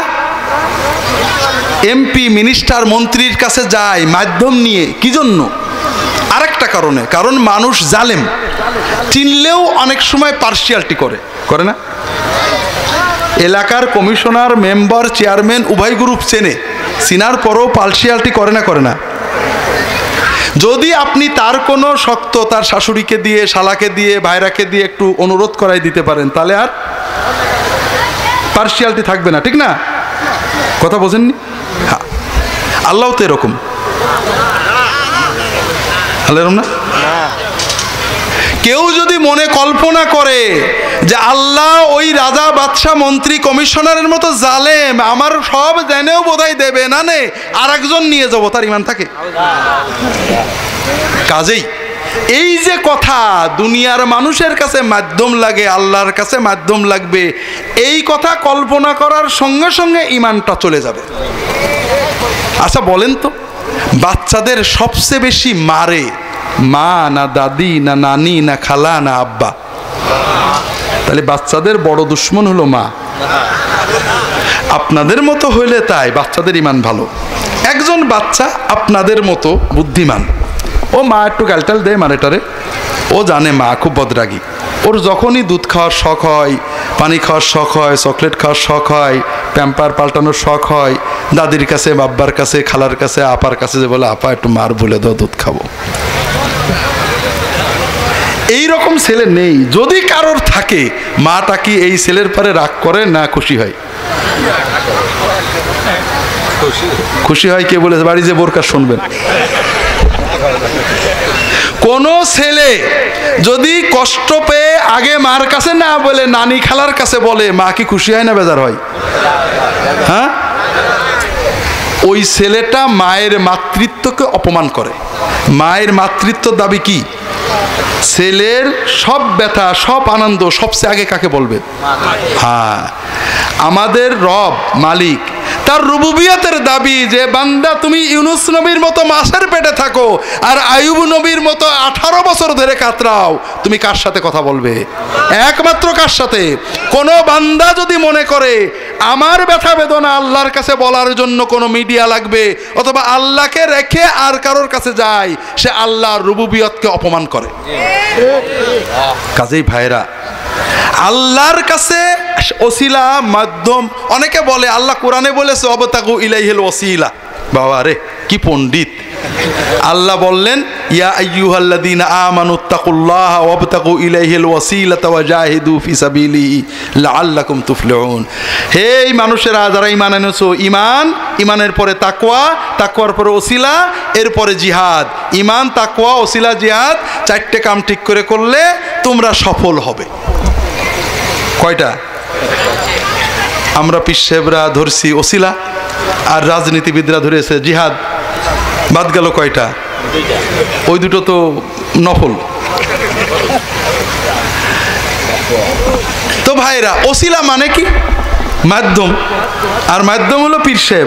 এমপি, মিনিস্টার, মন্ত্রীর কাছে যাই মাধ্যম নিয়ে, কি জন্য? আরেকটা কারণে, কারণ মানুষ জালেম, চিনলেও অনেক সময় পার্সিয়ালিটি করে না? এলাকার কমিশনার, মেম্বার, চেয়ারম্যান উভয় গ্রুপ চেনে, চিনার পরও পার্সিয়ালিটি করে না? যদি আপনি তার কোনো শক্ত, তার শাশুড়িকে দিয়ে, শালাকে দিয়ে, ভাইরাকে দিয়ে একটু অনুরোধ করাই দিতে পারেন, তাহলে আর পার্সিয়ালিটি থাকবে না, ঠিক না? কথা বোঝেননি? হ্যাঁ, আল্লাহ তো এরকম। আল্লাহ না? কেউ যদি মনে কল্পনা করে যে আল্লাহ ওই রাজা, বাদশাহ, মন্ত্রী, কমিশনারের মতো জালেম, আমার সব জেনেও বোধহয় দেবে না, নে আর একজন নিয়ে যাবো, তার ইমান থাকে? কাজেই এই যে কথা, দুনিয়ার মানুষের কাছে মাধ্যম লাগে, আল্লাহর কাছে মাধ্যম লাগবে, এই কথা কল্পনা করার সঙ্গে সঙ্গে ইমানটা চলে যাবে। আচ্ছা বলেন তো, বাচ্চাদের সবচেয়ে বেশি মারে মা না দাদি না নানি না খালা না আব্বা? তাহলে বাচ্চাদের বড় দুশ্মন হলো মা। আপনাদের মতো হইলে তাই বাচ্চাদের ইমান ভালো। একজন বাচ্চা আপনাদের মতো বুদ্ধিমান, ও মা একটু গালটাল দেয় মারেটারে, ও জানে মা খুব বদরাগী, ওর যখনই দুধ খাওয়ার শখ হয়, পানি খাওয়ার শখ হয়, চকলেট খাওয়ার শখ হয়, প্যাম্পার পাল্টানোর শখ হয়, দাদির কাছে, বাব্বার কাছে, খালার কাছে, আপার কাছে যে বলে, আপা একটু মার বলে দাও, দুধ খাবো। এই রকম ছেলে নেই। যদি কারোর থাকে, মাটা কি এই ছেলের পরে রাগ করে না খুশি হয়? খুশি হয়। কে বলেছে? বাড়ি যে বোরকা শুনবেন। কোন ছেলে যদি কষ্ট পেয়ে আগে মার কাছে না বলে নানি খালার কাছে বলে, মা কি খুশি হয় না বেজার হয়? হ্যাঁ, ওই ছেলেটা মায়ের মাতৃত্বকে অপমান করে। মায়ের মাতৃত্বর দাবি কি? ছেলের সব ব্যথা, সব আনন্দ সবচেয়ে আগে কাকে বলবে? হ্যাঁ, আমাদের রব মালিক, তার রুবুবিয়তের দাবি যে বান্দা তুমি ইউনুস নবীর মতো মাছের পেটে থাকো আর আইয়ুব নবীর মতো 18 বছর ধরে কাতরাও, তুমি কার সাথে কথা বলবে? একমাত্র কার সাথে? কোন বান্দা যদি মনে করে আমার ব্যথা বেদনা আল্লাহর কাছে বলার জন্য কোনো মিডিয়া লাগবে অথবা আল্লাহকে রেখে আর কারোর কাছে যায়, সে আল্লাহর রুবুবিয়তকে অপমান করে। কাজেই ভাইরা, আল্লাহর কাছে ওসিলা মাধ্যম, অনেকে বলে আল্লাহ কোরআনে বলেছে অবতাগু ইলাইহিল ওসিলা। বাবা রে, কি পণ্ডিত! আল্লাহ বললেন ইয়া আইয়ুহাল্লাযীনা আমানুত্তাকুল্লাহা ওয়াবতাগু ইলাইহিল ওয়াসিলাতা ওয়াজাহিদু ফি সাবিলিহি লাআল্লাকুম তুফলিহুন। হে মানুষেরা যারা ঈমান এনেছো, ঈমানের পরে তাকওয়া, তাকওয়ার পরে ওসিলা, এরপরে জিহাদ। ঈমান, তাকওয়া, ওসিলা, জিহাদ, চারটে কাম ঠিক করে করলে তোমরা সফল হবে। কয়টা? আমরা পীর সাহেবরা ধরছি ওসিলা, আর রাজনীতিবিদরা ধরেছে জিহাদ। বাদ গেল কয়টা? ওই দুটো তো নফল। তো ভাইরা, ওসিলা মানে কি? মাধ্যম। আর মাধ্যম হলো পীর সাহেব।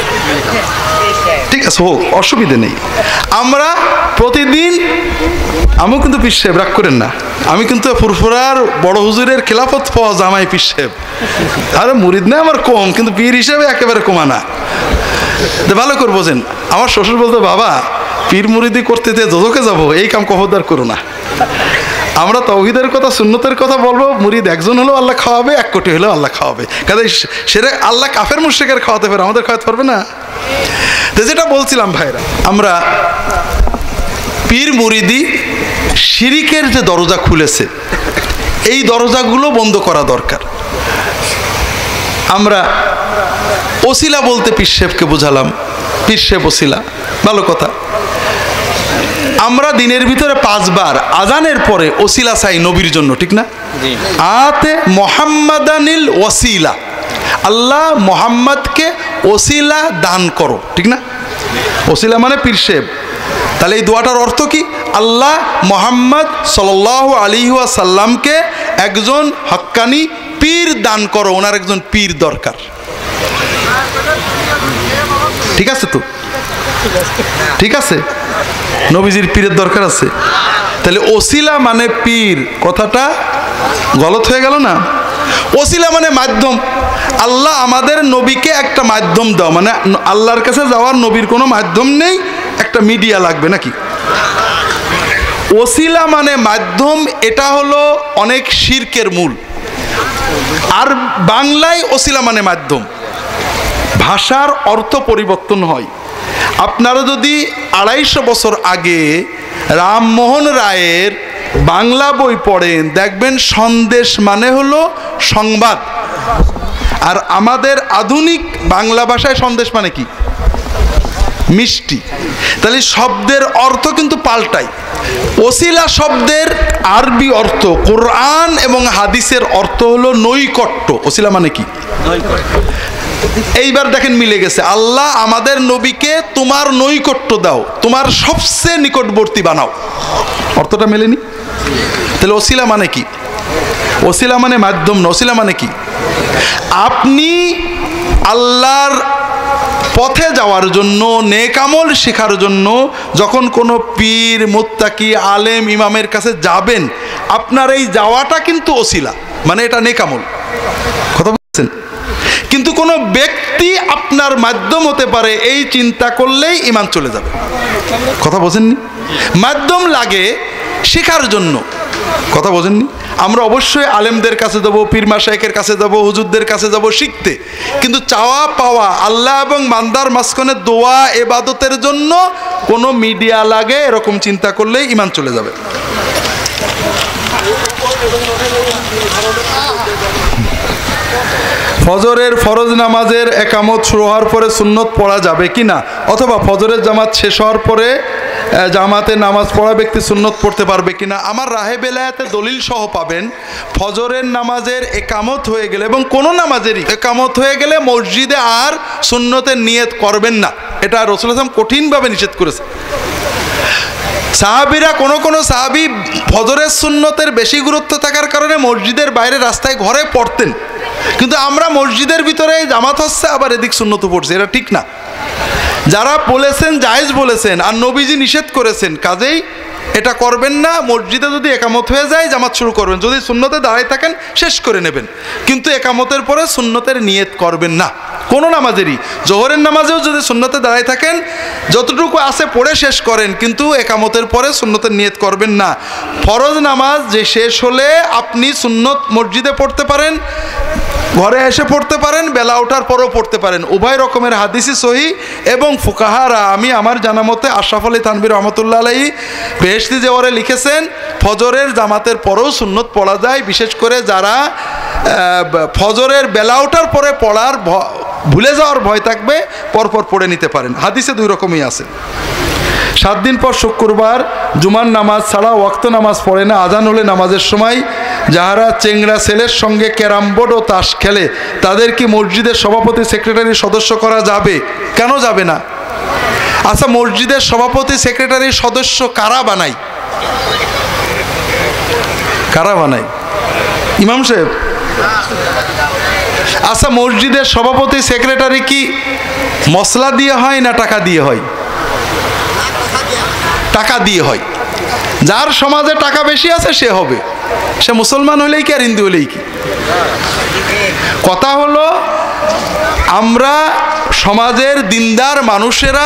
ঠিক আছে, হোক, অসুবিধে নেই। আমরা প্রতিদিন আমিও কিন্তু পীর সাহেব, রাগ করেন না, আমি কিন্তু ফুরফুরার বড় হুজুরের খেলাফত পাওয়া জামাই পীর সাহেব। আরে মুরিদ না আমার কম, কিন্তু পীর হিসেবে একেবারে কমা না। ভালো করে বোঝেন, আমার শ্বশুর বলতো, বাবা পীর মুরিদি করতে দোজখে যাবো, এই কাম খবরদার করো না। আমরা তাওহীদের কথা সুন্নতের কথা বলবো, মুরিদ একজন হলেও আল্লাহ খাওয়াবে, 1 কোটি হলেও আল্লাহ খাওয়াবে। কাজে সেটা আল্লাহ কাফের মুশরিকের খাওয়াতে পারে, আমাদের খাওয়াতে পারবে না। তো যেটা বলছিলাম ভাইরা, আমরা পীর মুরিদি শিরিকের যে দরজা খুলেছে, এই দরজাগুলো বন্ধ করা দরকার। আমরা ওসিলা বলতে পীর সাহেবকে বোঝালাম, পীর সাহেব ওসিলা, ভালো কথা। আমরা দিনের ভিতরে 5 বার আজানের পরে ওসিলা চাই নবীর জন্য, ঠিক না? আতে মোহাম্মদানিল ওসিলা, আল্লাহ মোহাম্মদকে ওসিলা দান করো, ঠিক না? ওসিলা মানে পীর সাহেব। তাহলে এই দোয়াটার অর্থ কি? আল্লাহ মোহাম্মদ সাল্লাল্লাহু আলাইহি ওয়াসাল্লামকে একজন হক্কানি পীর দান করো, ওনার একজন পীর দরকার। ঠিক আছে তো? ঠিক আছে, নবীজির পীরের দরকার আছে। তাহলে ওসিলা মানে পীর, কথাটা গলত হয়ে গেল না? ওসিলা মানে মাধ্যম। আল্লাহ আমাদের নবীকে একটা মাধ্যম দাও, মানে আল্লাহর কাছে যাওয়ার নবীর কোনো মাধ্যম নেই, একটা মিডিয়া লাগবে নাকি? ওসিলা মানে মাধ্যম, এটা হলো অনেক শিরকের মূল। আর বাংলায় ওসিলা মানে মাধ্যম, ভাষার অর্থ পরিবর্তন হয়। আপনারা যদি 250 বছর আগে রামমোহন রায়ের বাংলা বই পড়েন, দেখবেন সন্দেশ মানে হলো সংবাদ। আর আমাদের আধুনিক বাংলা ভাষায় সন্দেশ মানে কি? মিষ্টি। তাহলে শব্দের অর্থ কিন্তু পাল্টায়। ওসিলা শব্দের আরবি অর্থ, কোরআন এবং হাদিসের অর্থ হলো নৈকট্য। ওসিলা মানে কি? এইবার দেখেন মিলে গেছে। আল্লাহ আমাদের নবীকে তোমার নৈকট্য দাও, তোমার সবচেয়ে নিকটবর্তী বানাও, অর্থটা মেলেনি? তাহলে ওসিলা মানে কি? ওসিলা মানে মাধ্যম না। ওসিলা মানে কি? আপনি আল্লাহর পথে যাওয়ার জন্য, নেক আমল শেখার জন্য যখন কোনো পীর, মুত্তাকি, আলেম, ইমামের কাছে যাবেন, আপনার এই যাওয়াটা কিন্তু ওসিলা, মানে এটা নেক আমল। কথা বলছেন? কিন্তু কোনো ব্যক্তি আপনার মাধ্যম হতে পারে, এই চিন্তা করলেই ঈমান চলে যাবে। কথা বোঝেননি? মাধ্যম লাগে শেখার জন্য, কথা বোঝেননি? আমরা অবশ্যই আলেমদের কাছে যাব, পীর মাশায়েখের কাছে যাব, হুজুরদের কাছে যাব শিখতে, কিন্তু চাওয়া পাওয়া, আল্লাহ এবং বান্দার মাঝখানে দোয়া ইবাদতের জন্য কোনো মিডিয়া লাগে, এরকম চিন্তা করলেই ঈমান চলে যাবে। ফজরের ফরজ নামাজের একামত শুরু হওয়ার পরে সুন্নত পড়া যাবে কি না, অথবা ফজরের জামাত শেষ হওয়ার পরে জামাতে নামাজ পড়া ব্যক্তি সুন্নত পড়তে পারবে কিনা? আমার রাহে বেলায়েতে দলিল সহ পাবেন, ফজরের নামাজের একামত হয়ে গেলে এবং কোনো নামাজেরই একামত হয়ে গেলে মসজিদে আর সুন্নতের নিয়ত করবেন না। এটা রাসূলুল্লাহ সাল্লাল্লাহু আলাইহি ওয়াসাল্লাম কঠিনভাবে নিষেধ করেছে। সাহাবীরা, কোনো সাহাবী ফজরের সুন্নতের বেশি গুরুত্ব থাকার কারণে মসজিদের বাইরে রাস্তায় ঘরে পড়তেন, কিন্তু আমরা মসজিদের ভিতরে জামাত হচ্ছে আবার এদিক সুন্নত পড়ছে, এটা ঠিক না। যারা বলেছেন জায়েজ বলেছেন, আর নবীজি নিষেধ করেছেন, কাজেই এটা করবেন না। মসজিদে যদি একামত হয়ে যায় জামাত শুরু করবেন, যদি সুন্নতে দাঁড়ায় থাকেন শেষ করে নেবেন, কিন্তু একামতের পরে সুন্নতের নিয়ত করবেন না কোনো নামাজেরই। জোহরের নামাজেও যদি সুন্নতে দাঁড়ায় থাকেন, যতটুকু আছে পড়ে শেষ করেন, কিন্তু একামতের পরে সুন্নতের নিয়ত করবেন না। ফরজ নামাজ যে শেষ হলে আপনি সুন্নত মসজিদে পড়তে পারেন, ঘরে এসে পড়তে পারেন, বেলা ওঠার পরও পড়তে পারেন, উভয় রকমের হাদিসই সহি। এবং ফুকাহারা, আমি আমার জানা মতে আশরাফ আলী থানভী রহমতুল্লাহ আলাইহি বেহেশতি জেওয়ারে লিখেছেন, ফজরের জামাতের পরেও সুন্নত পড়া যায়, বিশেষ করে যারা ফজরের বেলা ওঠার পরে পড়ার ভুলে যাওয়ার ভয় থাকবে, পরপর পড়ে নিতে পারেন। হাদিসে 2 রকমই আছে। 7 দিন পর শুক্রবার জুমার নামাজ ছাড়া ওয়াক্ত নামাজ পড়ে না। আজান হলে নামাজের সময় যাহারা চেংড়া ছেলের সঙ্গে ক্যারাম বোর্ড ও তাস খেলে, তাদের কি মসজিদের সভাপতি, সেক্রেটারি, সদস্য করা যাবে? কেন যাবে না? আচ্ছা, মসজিদের সভাপতি, সেক্রেটারি, সদস্য কারা বানায়? কারা বানায়? ইমাম সাহেব। আচ্ছা, মসজিদের সভাপতি, সেক্রেটারি কি মসলা দিয়ে হয় না টাকা দিয়ে হয়? টাকা দিয়ে হয়। যার সমাজে টাকা বেশি আছে সে হবে, সে মুসলমান হলেই কি আর হিন্দু হলেই কি। কথা হলো আমরা সমাজের দিনদার মানুষেরা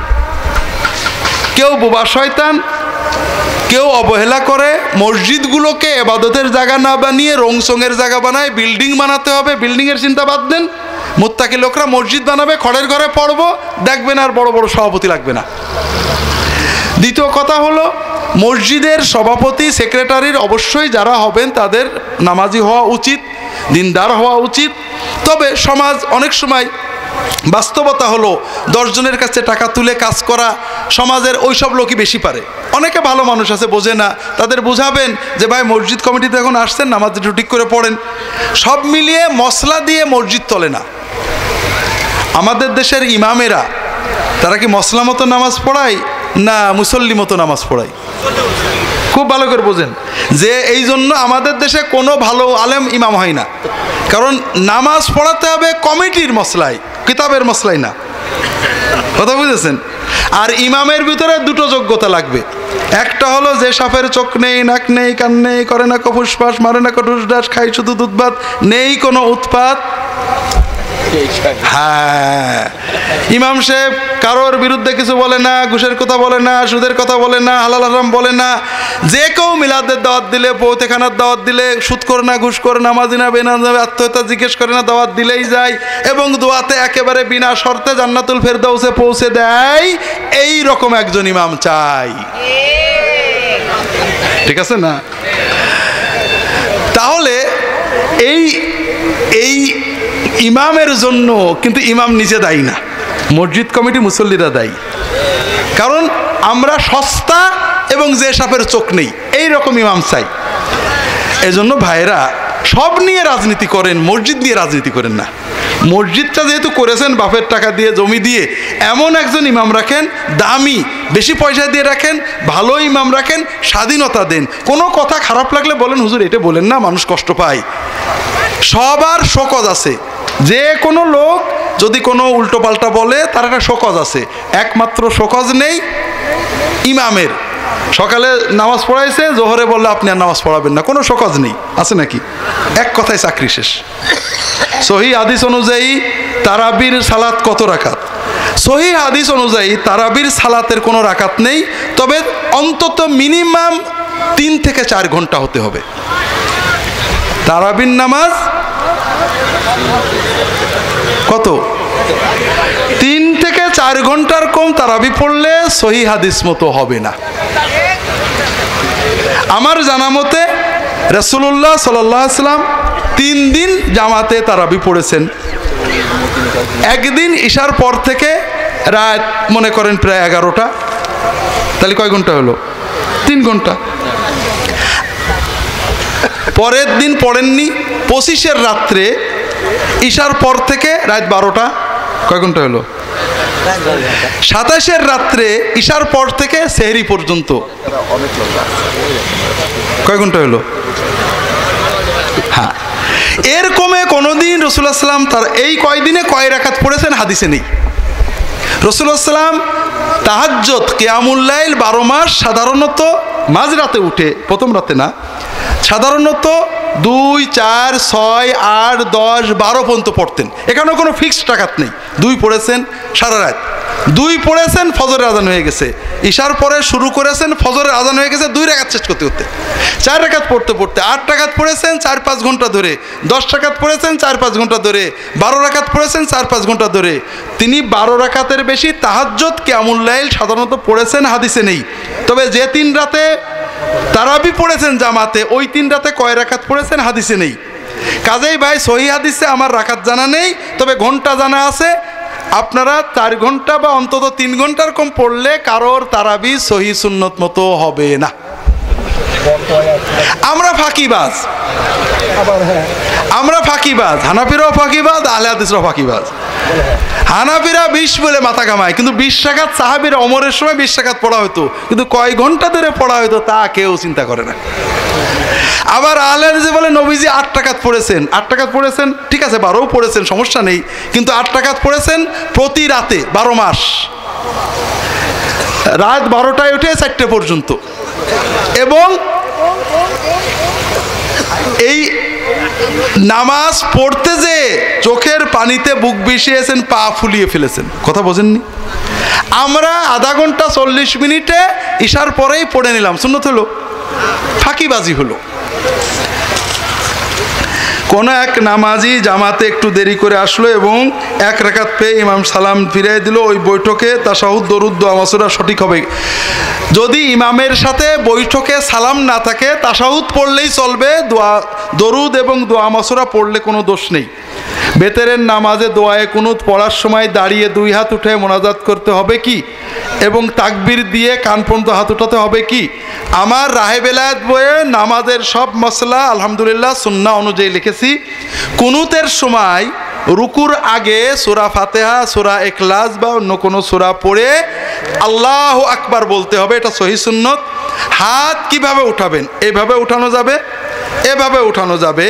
কেউ বোবা শয়তান, কেউ অবহেলা করে মসজিদগুলোকে ইবাদতের জায়গা না বানিয়ে রংসঙের জায়গা বানায়, বিল্ডিং বানাতে হবে, বিল্ডিংয়ের চিন্তা বাদ দেন। মুত্তাকি লোকরা মসজিদ বানাবে, খড়ের ঘরে পড়বো, দেখবেন আর বড় বড় সভাপতি লাগবে না। দ্বিতীয় কথা হলো মসজিদের সভাপতি সেক্রেটারির অবশ্যই যারা হবেন তাদের নামাজি হওয়া উচিত, দিনদার হওয়া উচিত। তবে সমাজ অনেক সময় বাস্তবতা হলো 10 জনের কাছে টাকা তুলে কাজ করা সমাজের ওই সব লোকই বেশি পারে। অনেকে ভালো মানুষ আছে বোঝে না, তাদের বোঝাবেন যে ভাই মসজিদ কমিটিতে এখন আসছেন, নামাজ একটু ঠিক করে পড়েন। সব মিলিয়ে মশলা দিয়ে মসজিদ চলে না। আমাদের দেশের ইমামেরা তারা কি মশলা মতো নামাজ পড়ায় না মুসল্লি মতো নামাজ পড়ায়? খুব ভালো করে বোঝেন যে এই জন্য আমাদের দেশে কোনো ভালো আলেম ইমাম হয় না, কারণ নামাজ পড়াতে হবে কমিটির মশলায়, কিতাবের মশলায় না। কথা বুঝেছেন? আর ইমামের ভিতরে দুটো যোগ্যতা লাগবে। একটা হলো যে সাপের চোখ নেই, নাক নেই, কান নেই, করে না ফুসফাস, মারে না ঢুস ডাস, খাই শুধু দুধ ভাত, নেই কোনো উৎপাত। হ্যাঁ, ইমাম সাহেব কারোর বিরুদ্ধে কিছু বলে না, ঘুষের কথা বলে না, সুদের কথা বলে না, হালাল হারাম বলে না। যে কেউ মিলাদের দাওয়াত দিলে, পৌতেখানার দাওয়াত দিলে, সুদ করে না, ঘুষ করে, নামাজি না, বেনামাজি, আত্মহত্যা জিজ্ঞেস করে না, দাওয়াত দিলেই যায় এবং দোয়াতে একেবারে বিনা শর্তে জান্নাতুল ফেরদাউসে পৌঁছে দেয়। এই রকম একজন ইমাম চাই, ঠিক আছে না? তাহলে এই এই ইমামের জন্য কিন্তু ইমাম নিজে দায়ী না, মসজিদ কমিটি মুসল্লিরা দায়ী। কারণ আমরা সস্তা এবং যে সাপের চোখ নেই এই রকম ইমাম চাই। এজন্য ভাইরা সব নিয়ে রাজনীতি করেন, মসজিদ নিয়ে রাজনীতি করেন না। মসজিদটা যেহেতু করেছেন বাপের টাকা দিয়ে, জমি দিয়ে, এমন একজন ইমাম রাখেন, দামি, বেশি পয়সা দিয়ে রাখেন, ভালো ইমাম রাখেন, স্বাধীনতা দেন। কোনো কথা খারাপ লাগলে বলেন হুজুর এটা বলেন না, মানুষ কষ্ট পায়। সবার শোকজ আছে, যে কোনো লোক যদি কোনো উল্টো পাল্টা বলে তার একটা শোকজ আছে। একমাত্র শোকজ নেই ইমামের। সকালে নামাজ পড়াইছে, জোহরে বললে আপনি আর নামাজ পড়াবেন না, কোনো শোকজ নেই, আছে নাকি? এক কথায় চাকরি শেষ। সহি হাদিস অনুযায়ী তারাবির সালাত কত রাকাত? সহি হাদিস অনুযায়ী তারাবির সালাতের কোনো রাকাত নেই, তবে অন্তত মিনিমাম 3 থেকে 4 ঘন্টা হতে হবে। তারাবির নামাজ কত? 3 থেকে 4 ঘন্টার কম তারাবি পড়লে সহি হাদিস মতো হবে না। আমার জানা মতে রাসূলুল্লাহ সাল্লাল্লাহু আলাইহি ওয়াসাল্লাম 3 দিন জামাতে তারাবি পড়েছেন। একদিন ঈশার পর থেকে রাত মনে করেন প্রায় 11টা, তাহলে কয় ঘন্টা হলো? 3 ঘন্টা। পরের দিন পড়েননি, 25-এর রাত্রে ঈশার পর থেকে রাত 12টা, কয় ঘন্টা হলো? 27-এর রাত্রে ঈশার পর থেকে সেহরি পর্যন্ত কয় ঘন্টা হলো? হ্যাঁ, এর কমে কোনোদিন রাসূলুল্লাহ সাল্লাম তার এই কয়দিনে কয় রাকাত পড়েছেন হাদিসে নেই। রাসূলুল্লাহ সাল্লাম তাহাজ্জুদ, কিয়ামুল লাইল 12 মাস সাধারণত মাঝরাতে উঠে, প্রথম রাতে না, সাধারণত 2, 4, 6, 8, 10, 12 পর্যন্ত পড়তেন। এখানেও কোনো ফিক্সড রাকাত নেই। 2 পড়েছেন সারা রাত, 2 পড়েছেন ফজরের আজান হয়ে গেছে, ঈশার পরে শুরু করেছেন, ফজরের আজান হয়ে গেছে, 2 রাকাত শেষ করতে করতে 4 রাকাত পড়তে পড়তে 8 রাকাত পড়েছেন 4-5 ঘন্টা ধরে, 10 রাকাত পড়েছেন 4-5 ঘন্টা ধরে, 12 রাকাত পড়েছেন 4-5 ঘন্টা ধরে। তিনি 12 রাকাতের বেশি তাহাজ্জুদ, কিয়ামুল লাইল সাধারণত পড়েছেন হাদিসে নেই। তবে যে 3 রাতে তারাবি পড়েছেন জামাতে, ওই 3 রাতে কয় রাকাত পড়েছেন হাদিসে নেই। কাজেই ভাই সহি হাদিসে আমার রাকাত জানা নেই, তবে ঘন্টা জানা আছে। আপনারা 4 ঘন্টা বা অন্তত 3 ঘন্টার কম পড়লে কারোর তারাবি সহি সুন্নত মতো হবে না। আমরা ফাঁকিবাজ, হানাফিরাও ফাঁকিবাজ, আহলে হাদিসরাও ফাঁকিবাজ। হানাফিরা 20 বলে মাথা কামায়, কিন্তু 20 রাকাত সাহাবীর ওমরের সময় 20 রাকাত পড়া হতো, কিন্তু কয় ঘন্টা ধরে পড়া হতো তা কেউ চিন্তা করে না। আবার আহলে হাদিস বলে নবীজি 8 রাকাত পড়েছেন। 8 রাকাত পড়েছেন, ঠিক আছে, 12ও পড়েছেন, সমস্যা নেই, কিন্তু 8 রাকাত পড়েছেন প্রতি রাতে 12 মাস, রাত 12টায় উঠে 4টে পর্যন্ত। এবং এই নামাজ পড়তে যে চোখের পানিতে বুক বিষিয়েছেন, পা ফুলিয়ে ফেলেছেন। কথা বোঝেননি? আমরা আধা ঘন্টা 40 মিনিটে ইশার পরেই পড়ে নিলাম, সুন্নত হলো, ফাঁকিবাজি হলো। কোন এক নামাজি জামাতে একটু দেরি করে আসলো এবং এক রাকাত পেয়ে ইমাম সালাম ফিরিয়ে দিল। ওই বৈঠকে তাশাহুদ, দরুদ, দোয়া মাসুরা সঠিক হবে। যদি ইমামের সাথে বৈঠকে সালাম না থাকে, তাশাহুদ পড়লেই চলবে, দরুদ এবং দোয়া মাসুরা পড়লে কোনো দোষ নেই। বেতেরের নামাজে দোয়ায়ে কুনুত পড়ার সময় দাঁড়িয়ে 2 হাত উঠে মোনাজাত করতে হবে কি, এবং তাকবীর দিয়ে কান পর্যন্ত হাত উঠাতে হবে কি? আমার রাহে বেলায়েত বইয়ে নামাজের সব মশলা আলহামদুলিল্লাহ সুন্নাহ অনুযায়ী লিখেছি। কুনুতের সময় রুকুর আগে সূরা ফাতিহা, সূরা ইখলাস বা অন্য কোনো সূরা পড়ে আল্লাহু আকবার বলতে হবে, এটা সহিহ সুন্নত। হাত কিভাবে উঠাবেন? এইভাবে উঠানো যাবে, এভাবে উঠানো যাবে।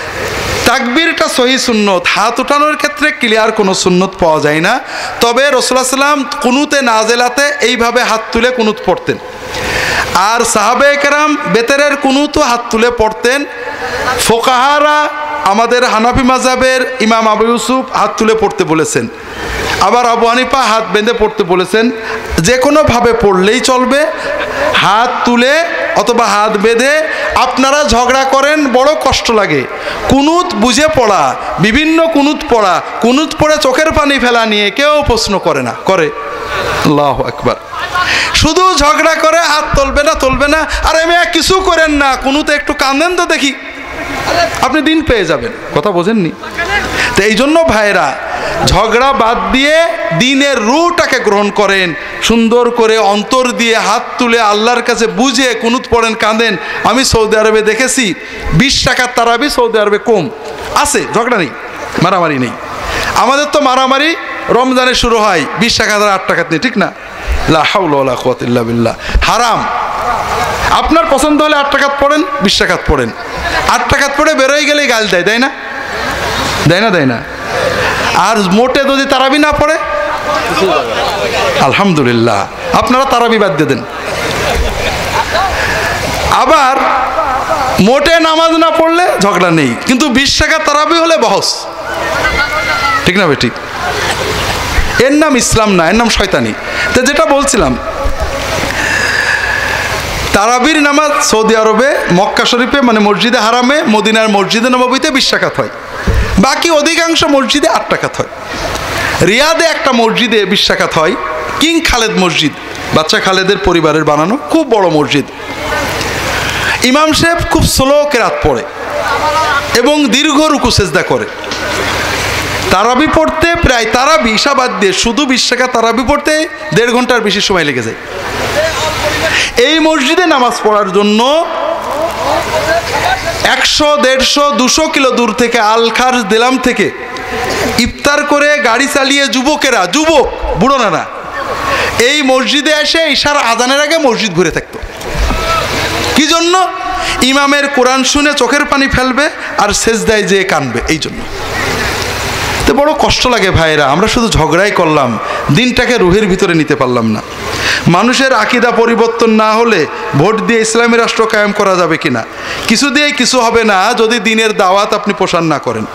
তাকবীরটা সহিহ সুন্নত। হাত উঠানোর ক্ষেত্রে ক্লিয়ার কোনো সুন্নত পাওয়া যায় না। তবে রাসূলুল্লাহ সাল্লাম কুনুতে নাজেলাতে এইভাবে হাত তুলে কুনুত পড়তেন। আর সাহাবায়ে কেরাম বেতেরের কুনুতও হাত তুলে পড়তেন। ফোকাহারা আমাদের হানাফি মাযহাবের ইমাম আবু ইউসুফ হাত তুলে পড়তে বলেছেন, আবার আবু হানিফা হাত বেঁধে পড়তে বলেছেন। যে কোনোভাবে পড়লেই চলবে, হাত তুলে অথবা হাত বেঁধে। আপনারা ঝগড়া করেন, বড় কষ্ট লাগে। কুনুত বুঝে পড়া, বিভিন্ন কুনুত পড়া, কুনুত পড়ে চোখের পানি ফেলা নিয়ে কেউ প্রশ্ন করে না, করে? আল্লাহু আকবার। শুধু ঝগড়া করে হাত তুলবে না, তুলবে না। আরে মেয়ে কিছু করেন না, কুনুতে একটু কাঁদেন তো দেখি, আপনি দিন পেয়ে যাবেন। কথা বোঝেননি? তো এই জন্য ভাইরা, ঝগড়া বাদ দিয়ে দিনের রুটাকে গ্রহণ করেন, সুন্দর করে অন্তর দিয়ে হাত তুলে আল্লাহর কাছে বুঝে কুনুত পড়েন, কাঁদেন। আমি সৌদি আরবে দেখেছি 20 টাকার তারাবি সৌদি আরবে কম আছে, ঝগড়া নেই, মারামারি নেই। আমাদের তো মারামারি রমজানে শুরু হয় 20 টাকা 8 টাকা নিয়ে, ঠিক না? লা হাওলা ওয়ালা কুওয়াতা ইল্লা বিল্লাহ, হারাম। আপনার পছন্দ হলে 8 টাকা পড়েন, 20 টাকা পড়েন। 8 টাকা পড়ে বেরোয় গেলেই গাল দেয়, দেয় না? দেয় না? দেয় না? আর মোটে যদি তারাবি না পড়ে, আলহামদুলিল্লাহ, আপনারা তারাবি বাদ দিয়ে দেন। আবার মোটে নামাজ না পড়লে ঝগড়া নেই, কিন্তু 20 টাকা তারাবি হলে বহস, ঠিক না ভাই? ঠিক। এর নাম ইসলাম না, এর নাম শয়তানি। তো যেটা বলছিলাম, তারাবির নামাজ সৌদি আরবে মক্কা শরীফে মানে মসজিদে হারামে, মদিনার মসজিদে নববীতে 20 টাকা হয়, বাকি অধিকাংশ মসজিদে 8 টাকা হয়। রিয়াদে একটা মসজিদে 20 টাকা হয়, কিং খালেদ মসজিদ, বাচ্চা খালেদের পরিবারের বানানো, খুব বড় মসজিদ। ইমাম সাহেব খুব স্লো কেরাত পড়ে এবং দীর্ঘ রুকু সেজদা করে। তারাবি পড়তে প্রায়, তারাবি ইশা বাদ দিয়ে শুধু 20 টাকা তারাবি পড়তে 1.5 ঘন্টার বেশি সময় লেগে যায়। এই মসজিদে নামাজ পড়ার জন্য 100, 150, 200 কিলো দূর থেকে আলখার দিলাম থেকে ইফতার করে গাড়ি চালিয়ে যুবকেরা, যুবক বুড়ো না, এই মসজিদে এসে ইশার আজানের আগে মসজিদ ঘুরে থাকতো। কি জন্য? ইমামের কোরআন শুনে চোখের পানি ফেলবে আর সেজদায় যেয়ে কানবে, এই জন্য। তো বড় কষ্ট লাগে ভাইরা, আমরা শুধু ঝগড়াই করলাম, দিনটাকে রুহের ভিতরে নিতে পারলাম না। মানুষের আকীদা পরিবর্তন না হলে ভোট দিয়ে ইসলামী রাষ্ট্র কায়েম করা যাবে কিনা? কিছু দিয়েই কিছু হবে না যদি দিনের দাওয়াত আপনি প্রসার না করেন।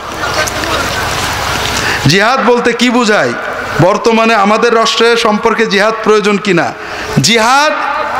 জিহাদ বলতে কি বোঝায়? বর্তমানে আমাদের রাষ্ট্রের সম্পর্কে জিহাদ প্রয়োজন কিনা? জিহাদ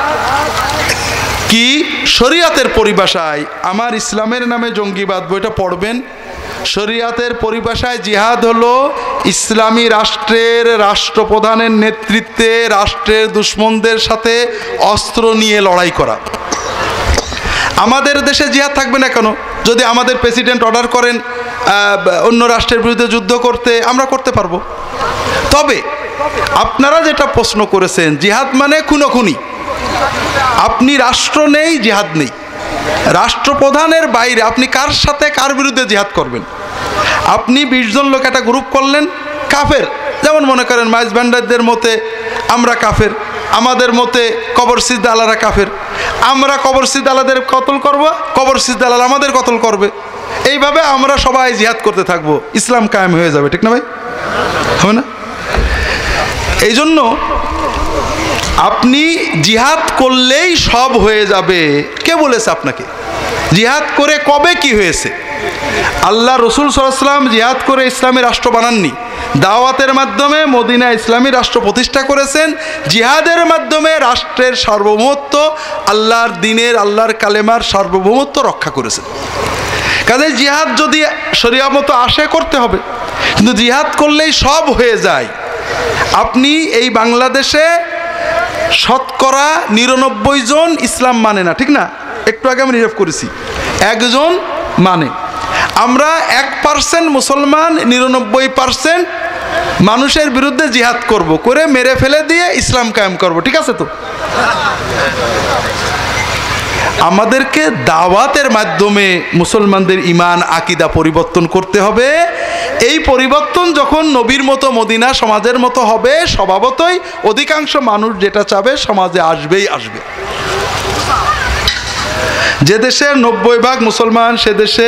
কি শরীয়তের পরিভাষায়, আমার ইসলামের নামে জঙ্গিবাদ বইটা পড়বেন। শরীয়তের পরিভাষায় জিহাদ হলো ইসলামী রাষ্ট্রের রাষ্ট্রপ্রধানের নেতৃত্বে রাষ্ট্রের দুশমনদের সাথে অস্ত্র নিয়ে লড়াই করা। আমাদের দেশে জিহাদ থাকবে না কেন? যদি আমাদের প্রেসিডেন্ট অর্ডার করেন অন্য রাষ্ট্রের বিরুদ্ধে যুদ্ধ করতে, আমরা করতে পারবো। তবে আপনারা যেটা প্রশ্ন করেছেন, জিহাদ মানে খুনোখুনি। আপনি রাষ্ট্র নেই, জিহাদ নেই। রাষ্ট্রপ্রধানের বাইরে আপনি কার সাথে কার বিরুদ্ধে জিহাদ করবেন? আপনি 20 জন লোক একটা গ্রুপ করলেন, কাফের। যেমন মনে করেন মাইজ ভান্ডারদের মতে আমরা কাফের, আমাদের মতে কবর সিজদালারা কাফের। আমরা কবর সিজদালাদের কতল করব, কবর সিজদালাল আমাদের কতল করবে। এইভাবে আমরা সবাই জিহাদ করতে থাকবো, ইসলাম কায়েম হয়ে যাবে, ঠিক না ভাই? হবে না? এই জন্য আপনি জিহাদ করলেই সব হয়ে যাবে, কে বলেছে আপনাকে? জিহাদ করে কবে কি হয়েছে? আল্লাহ রসুল সাল্লাল্লাহু আলাইহি ওয়াসাল্লাম জিহাদ করে ইসলামী রাষ্ট্র বানাননি, দাওয়াতের মাধ্যমে মদিনা ইসলামী রাষ্ট্র প্রতিষ্ঠা করেছেন। জিহাদের মাধ্যমে রাষ্ট্রের সার্বভৌমত্ব, আল্লাহর দ্বীনের, আল্লাহর কালেমার সার্বভৌমত্ব রক্ষা করেছেন। কাজে জিহাদ যদি শরিয়া মতো আসে করতে হবে, কিন্তু জিহাদ করলেই সব হয়ে যায়। আপনি এই বাংলাদেশে শতকরা 99 জন ইসলাম মানে না, ঠিক না? একটু আগে আমি রিজার্ভ করেছি, একজন মানে। আমরা 1% মুসলমান 99% মানুষের বিরুদ্ধে জিহাদ করব, করে মেরে ফেলে দিয়ে ইসলাম কায়েম করব, ঠিক আছে তো? আমাদেরকে দাওয়াতের মাধ্যমে মুসলমানদের ইমান আকিদা পরিবর্তন করতে হবে। এই পরিবর্তন যখন নবীর মতো মদিনা সমাজের মতো হবে, স্বভাবতই অধিকাংশ মানুষ যেটা চাবে সমাজে আসবেই আসবে। যে দেশের 90% মুসলমান, সে দেশে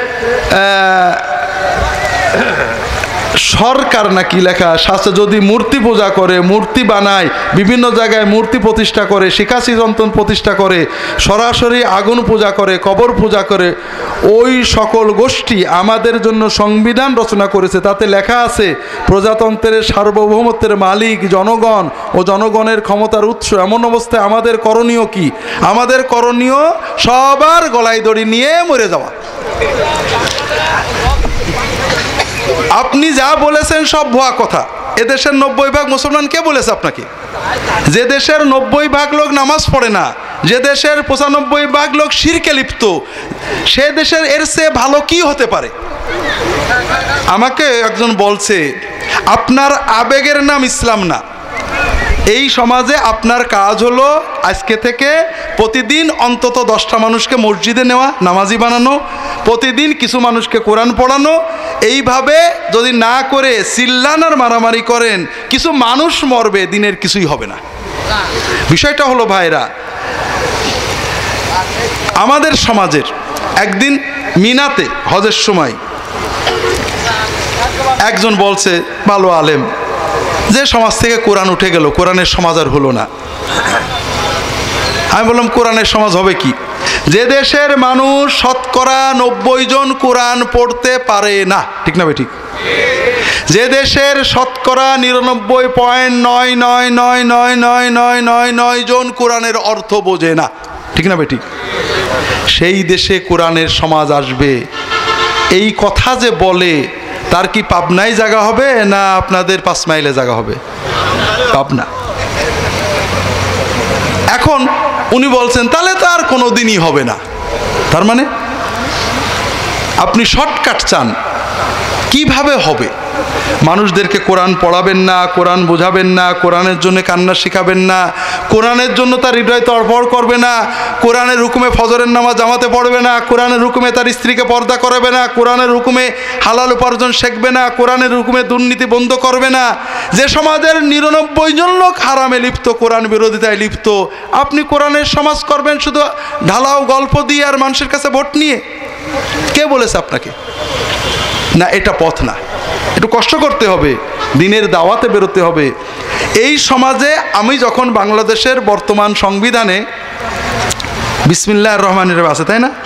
সরকার নাকি লেখা শাস্ত্রে যদি মূর্তি পূজা করে, মূর্তি বানায়, বিভিন্ন জায়গায় মূর্তি প্রতিষ্ঠা করে, শিকাশি যন্ত্র প্রতিষ্ঠা করে, সরাসরি আগুন পূজা করে, কবর পূজা করে, ওই সকল গোষ্ঠী আমাদের জন্য সংবিধান রচনা করেছে। তাতে লেখা আছে প্রজাতন্ত্রের সার্বভৌমত্বের মালিক জনগণ ও জনগণের ক্ষমতার উৎস। এমন অবস্থায় আমাদের করণীয় কি? আমাদের করণীয় সবার গলায় দড়ি নিয়ে মরে যাওয়া। আপনি যা বলেছেন সব ভুয়া কথা। এদেশের 90% মুসলমান কে বলেছে আপনাকে? যে দেশের 90% লোক নামাজ পড়ে না, যে দেশের 95% লোক শিরকে লিপ্ত, সে দেশের এর চেয়ে ভালো কি হতে পারে? আমাকে একজন বলছে, আপনার আবেগের নাম ইসলাম না। এই সমাজে আপনার কাজ হলো আজকে থেকে প্রতিদিন অন্তত 10টা মানুষকে মসজিদে নেওয়া, নামাজি বানানো, প্রতিদিন কিছু মানুষকে কোরআন পড়ানো। এইভাবে যদি না করে চিল্লান আর মারামারি করেন, কিছু মানুষ মরবে, দিনের কিছুই হবে না। বিষয়টা হলো ভাইরা, আমাদের সমাজের একদিন মিনাতে হজের সময় একজন বলছে, ভালো আলেম, যে সমাজ থেকে কোরআন উঠে গেল, কোরআনের সমাজ আর হলো না। আমি বললাম, কোরআনের সমাজ হবে কি? যে দেশের মানুষ শতকরা 90 জন কোরআন পড়তে পারে না, ঠিক না ভাই? ঠিক। যে দেশের শতকরা 99.9999999 জন কোরআনের অর্থ বোঝে না, ঠিক না ভাই? ঠিক। সেই দেশে কোরআনের সমাজ আসবে। এই কথা যে বলে, তার কি পাবনায় জায়গা হবে না আপনাদের 5 মাইলে জায়গা হবে? পাবনা। এখন উনি বলছেন তাহলে তো আর কোনো দিনই হবে না। তার মানে আপনি শর্টকাট চান, কিভাবে হবে? মানুষদেরকে কোরআন পড়াবেন না, কোরআন বোঝাবেন না, কোরআনের জন্য কান্না শেখাবেন না, কোরআনের জন্য তার হৃদয় তড়ফড় করবে না, কোরআনের হুকুমে ফজরের নামাজ জামাতে পড়বে না, কোরআনের হুকুমে তার স্ত্রীকে পর্দা করাবে না, কোরআনের হুকুমে হালাল উপার্জন শিখবে না, কোরআনের হুকুমে দুর্নীতি বন্ধ করবে না। যে সমাজের 99 জন লোক হারামে লিপ্ত, কোরআন বিরোধিতায় লিপ্ত, আপনি কোরআনের সমাজ করবেন শুধু ঢালাও গল্প দিয়ে আর মানুষের কাছে ভোট নিয়ে? কে বলেছে আপনাকে? না, এটা পথ না। একটু কষ্ট করতে হবে, দিনের দাওয়াতে বেরোতে হবে। এই সমাজে আমি যখন বাংলাদেশের বর্তমান সংবিধানে বিসমিল্লাহির রহমানির রহিম আছে, তাই না?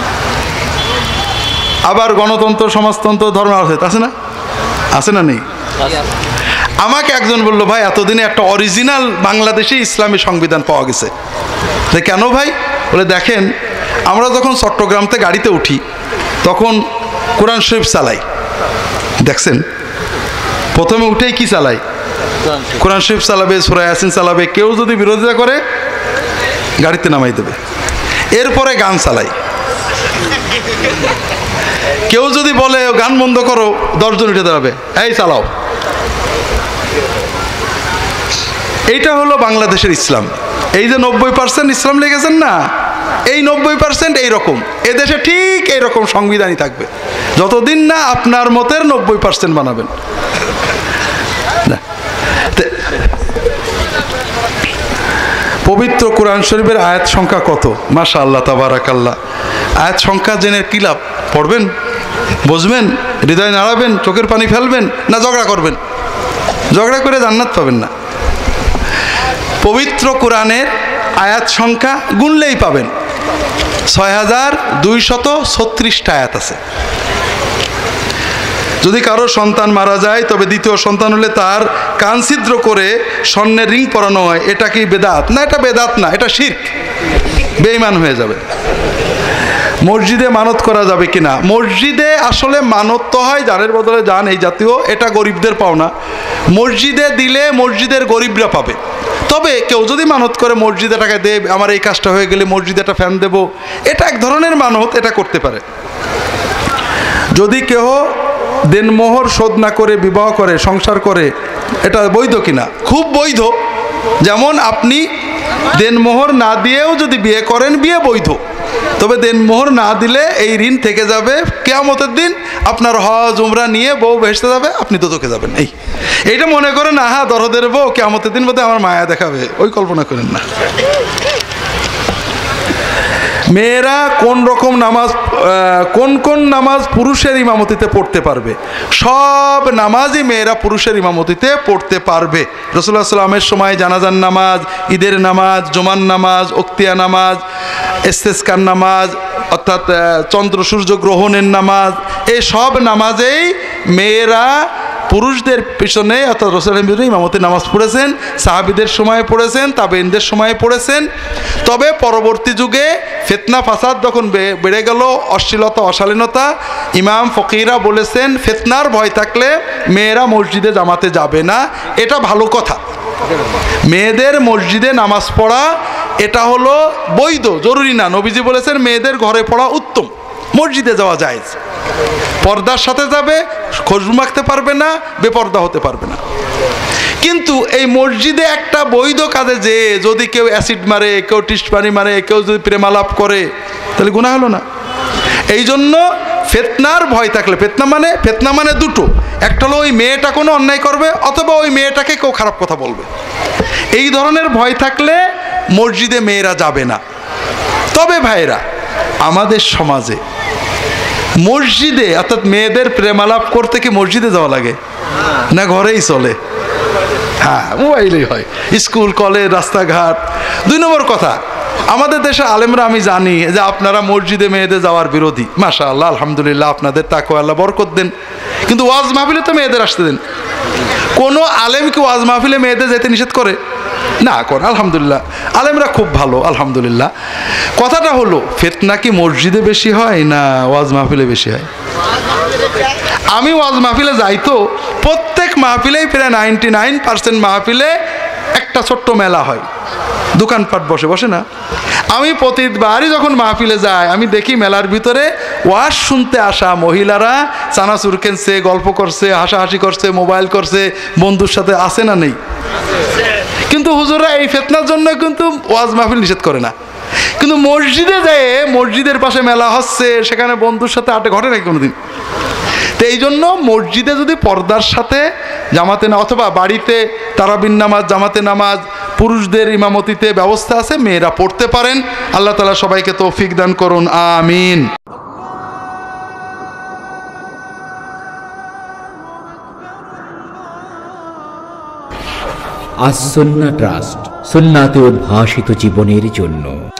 আবার গণতন্ত্র, সমাজতন্ত্র, ধর্ম আছে না? আছে না? নেই? আমাকে একজন বলল, ভাই এতদিনে একটা অরিজিনাল বাংলাদেশি ইসলামী সংবিধান পাওয়া গেছে। কেন ভাই? বলে, দেখেন আমরা যখন চট্টগ্রাম থেকে গাড়িতে উঠি তখন কোরআন শরীফ চালাই। দেখছেন, প্রথমে উঠেই কি চালাই? কোরআন শরীফ চালাবে, সূরা ইয়াসিন চালাবে। কেউ যদি বিরোধিতা করে গাড়িতে নামাই দেবে। এরপরে গান চালাই। কেউ যদি বলে গান বন্ধ করো, 10 জন উঠে দাঁড়াবে, এই চালাও। এইটা হলো বাংলাদেশের ইসলাম। এই যে 90% ইসলাম লেগেছেন না, এই 90% এইরকম। এদেশে ঠিক এইরকম সংবিধানই থাকবে যতদিন না আপনার মতের 90% বানাবেন। পবিত্র কোরআন শরীফের আয়াত সংখ্যা কত? মাশাআল্লাহ, তাবারাকাল্লাহ। আয়াত সংখ্যা জেনে কি লাভ? পড়বেন, বুঝবেন, হৃদয় নাড়াবেন, চোখের পানি ফেলবেন, না ঝগড়া করবেন? ঝগড়া করে জান্নাত পাবেন না। পবিত্র কোরআনের আয়াত সংখ্যা গুনলেই পাবেন ৬,২৩৬টা আয়াত আছে। যদি কারো সন্তান মারা যায় তবে দ্বিতীয় সন্তান হলে তার কান ছিদ্র করে স্বর্ণের রিং পরানো হয়, এটা কি বেদাত? না, এটা বেদাত না, এটা শিরক, বেঈমান হয়ে যাবে। মসজিদে মানত করা যাবে কিনা? মসজিদে আসলে মানত তো হয় জানের বদলে জান, এই জাতীয়, এটা গরিবদের পাওনা। মসজিদে দিলে মসজিদের গরিবরা পাবে। তবে কেউ যদি মানত করে মসজিদে টাকা দে, আমার এই কাজটা হয়ে গেলে মসজিদে একটা ফ্যান দেব, এটা এক ধরনের মানত, এটা করতে পারে। যদি কেউ দেনমোহর শোধ না করে বিবাহ করে, সংসার করে, এটা বৈধ কিনা? খুব বৈধ। যেমন আপনি দেনমোহর না দিয়েও যদি বিয়ে করেন, বিয়ে বৈধ। তবে দেনমোহর না দিলে এই ঋণ থেকে যাবে, কিয়ামতের দিন আপনার হজ উমরা নিয়ে বউ ভেসতে যাবে, আপনি দোজখে যাবেন। এইটা মনে করেন আহা দরদের বউ কিয়ামতের দিন বোধহয় আমার মায়া দেখাবে, ওই কল্পনা করেন না। মেয়েরা কোন রকম নামাজ, কোন নামাজ পুরুষের ইমামতিতে পড়তে পারবে? সব নামাজই মেয়েরা পুরুষের ইমামতিতে পড়তে পারবে। রাসূলুল্লাহ সাল্লাল্লাহু আলাইহি ওয়াসাল্লামের সময় জানাজার নামাজ, ঈদের নামাজ, জুমার নামাজ, উক্তিয়া নামাজ, ইস্তেসকার নামাজ অর্থাৎ চন্দ্র সূর্য গ্রহণের নামাজ, এই সব নামাজেই মেয়েরা পুরুষদের পিছনে অর্থাৎ রাসূলের বিরুদ্ধে ইমামতি নামাজ পড়েছেন, সাহাবীদের সময়ে পড়েছেন, তাবেঈনদের সময়ে পড়েছেন। তবে পরবর্তী যুগে ফিতনা ফাসাদ যখন বেড়ে গেল, অশ্লীলতা অশালীনতা, ইমাম ফকিরা বলেছেন ফিতনার ভয় থাকলে মেয়েরা মসজিদে জামাতে যাবে না। এটা ভালো কথা। মেয়েদের মসজিদে নামাজ পড়া এটা হলো বৈধ, জরুরি না। নবীজি বলেছেন মেয়েদের ঘরে পড়া উত্তম, মসজিদে যাওয়া জায়েজ। পর্দার সাথে যাবে, খুশবু মাখতে পারবে না, বেপর্দা হতে পারবে না। কিন্তু এই মসজিদে একটা বৈধ কাজে যে যদি কেউ অ্যাসিড মারে, কেউ টিস্পানি মারে, কেউ যদি প্রেমালাপ করে, তাহলে গুনাহ হলো না? এই জন্য ফিতনার ভয় থাকলে, ফিতনা মানে দুটো, একটা হলো ওই মেয়েটা কোনো অন্যায় করবে অথবা ওই মেয়েটাকে কেউ খারাপ কথা বলবে, এই ধরনের ভয় থাকলে মসজিদে মেয়েরা যাবে না। তবে ভাইরা, আমাদের সমাজে মসজিদে অর্থাৎ মেয়েদের প্রেমালাপ করতে কি মসজিদে যাওয়া লাগে? না ঘরেই চলে? হ্যাঁ, মোবাইলেই হয়, স্কুল কলেজ রাস্তাঘাট। 2 নম্বর কথা, আমাদের দেশে আলেমরা আমি জানি যে আপনারা মসজিদে মেয়েদের যাওয়ার বিরোধী। মাশাআল্লাহ, আলহামদুলিল্লাহ, আপনাদের তাকওয়া আল্লাহ বরকত দেন। কিন্তু ওয়াজ মাহফিলে তো মেয়েদের আসতে দেন। কোনো আলেম কি ওয়াজ মাহফিলে মেয়েদের যেতে নিষেধ করে? না করে, আলহামদুলিল্লাহ, আলেমরা খুব ভালো, আলহামদুলিল্লাহ। কথাটা হলো ফিতনা কি মসজিদে বেশি হয় না ওয়াজ মাহফিলে বেশি হয়? আমি ওয়াজ মাহফিলে যাই তো, প্রত্যেক মাহফিলেই প্রায় 99% মাহফিলে একটা ছোট্ট মেলা হয়, দোকানপাট বসে না? আমি প্রতিবারই যখন মাহফিলে যাই আমি দেখি মেলার ভিতরে ওয়াজ শুনতে আসা মহিলারা চানাচুর কিনছে, গল্প করছে, হাসাহাসি করছে, মোবাইল করছে, বন্ধুর সাথে আছে না নেই? কিন্তু হুজুররা এই ফিতনার জন্য কিন্তু ওয়াজ মাহফিল নিষেধ করে না। কিন্তু মসজিদে যেয়ে মসজিদের পাশে মেলা হচ্ছে, সেখানে বন্ধুর সাথে আড্ডা ঘটে নাকি কোনোদিন? তো এই জন্য মসজিদে যদি পর্দার সাথে জামাতে না, অথবা বাড়িতে তারাবির নামাজ, জামাতে নামাজ পুরুষদের ইমামতিতে ব্যবস্থা আছে, মেয়েরা পড়তে পারেন। আল্লাহ তাআলা সবাইকে তৌফিক দান করুন, আমিন। আস সুন্নাহ ট্রাস্ট, সুন্নাতে উদ্ভাসিত জীবনের জন্য।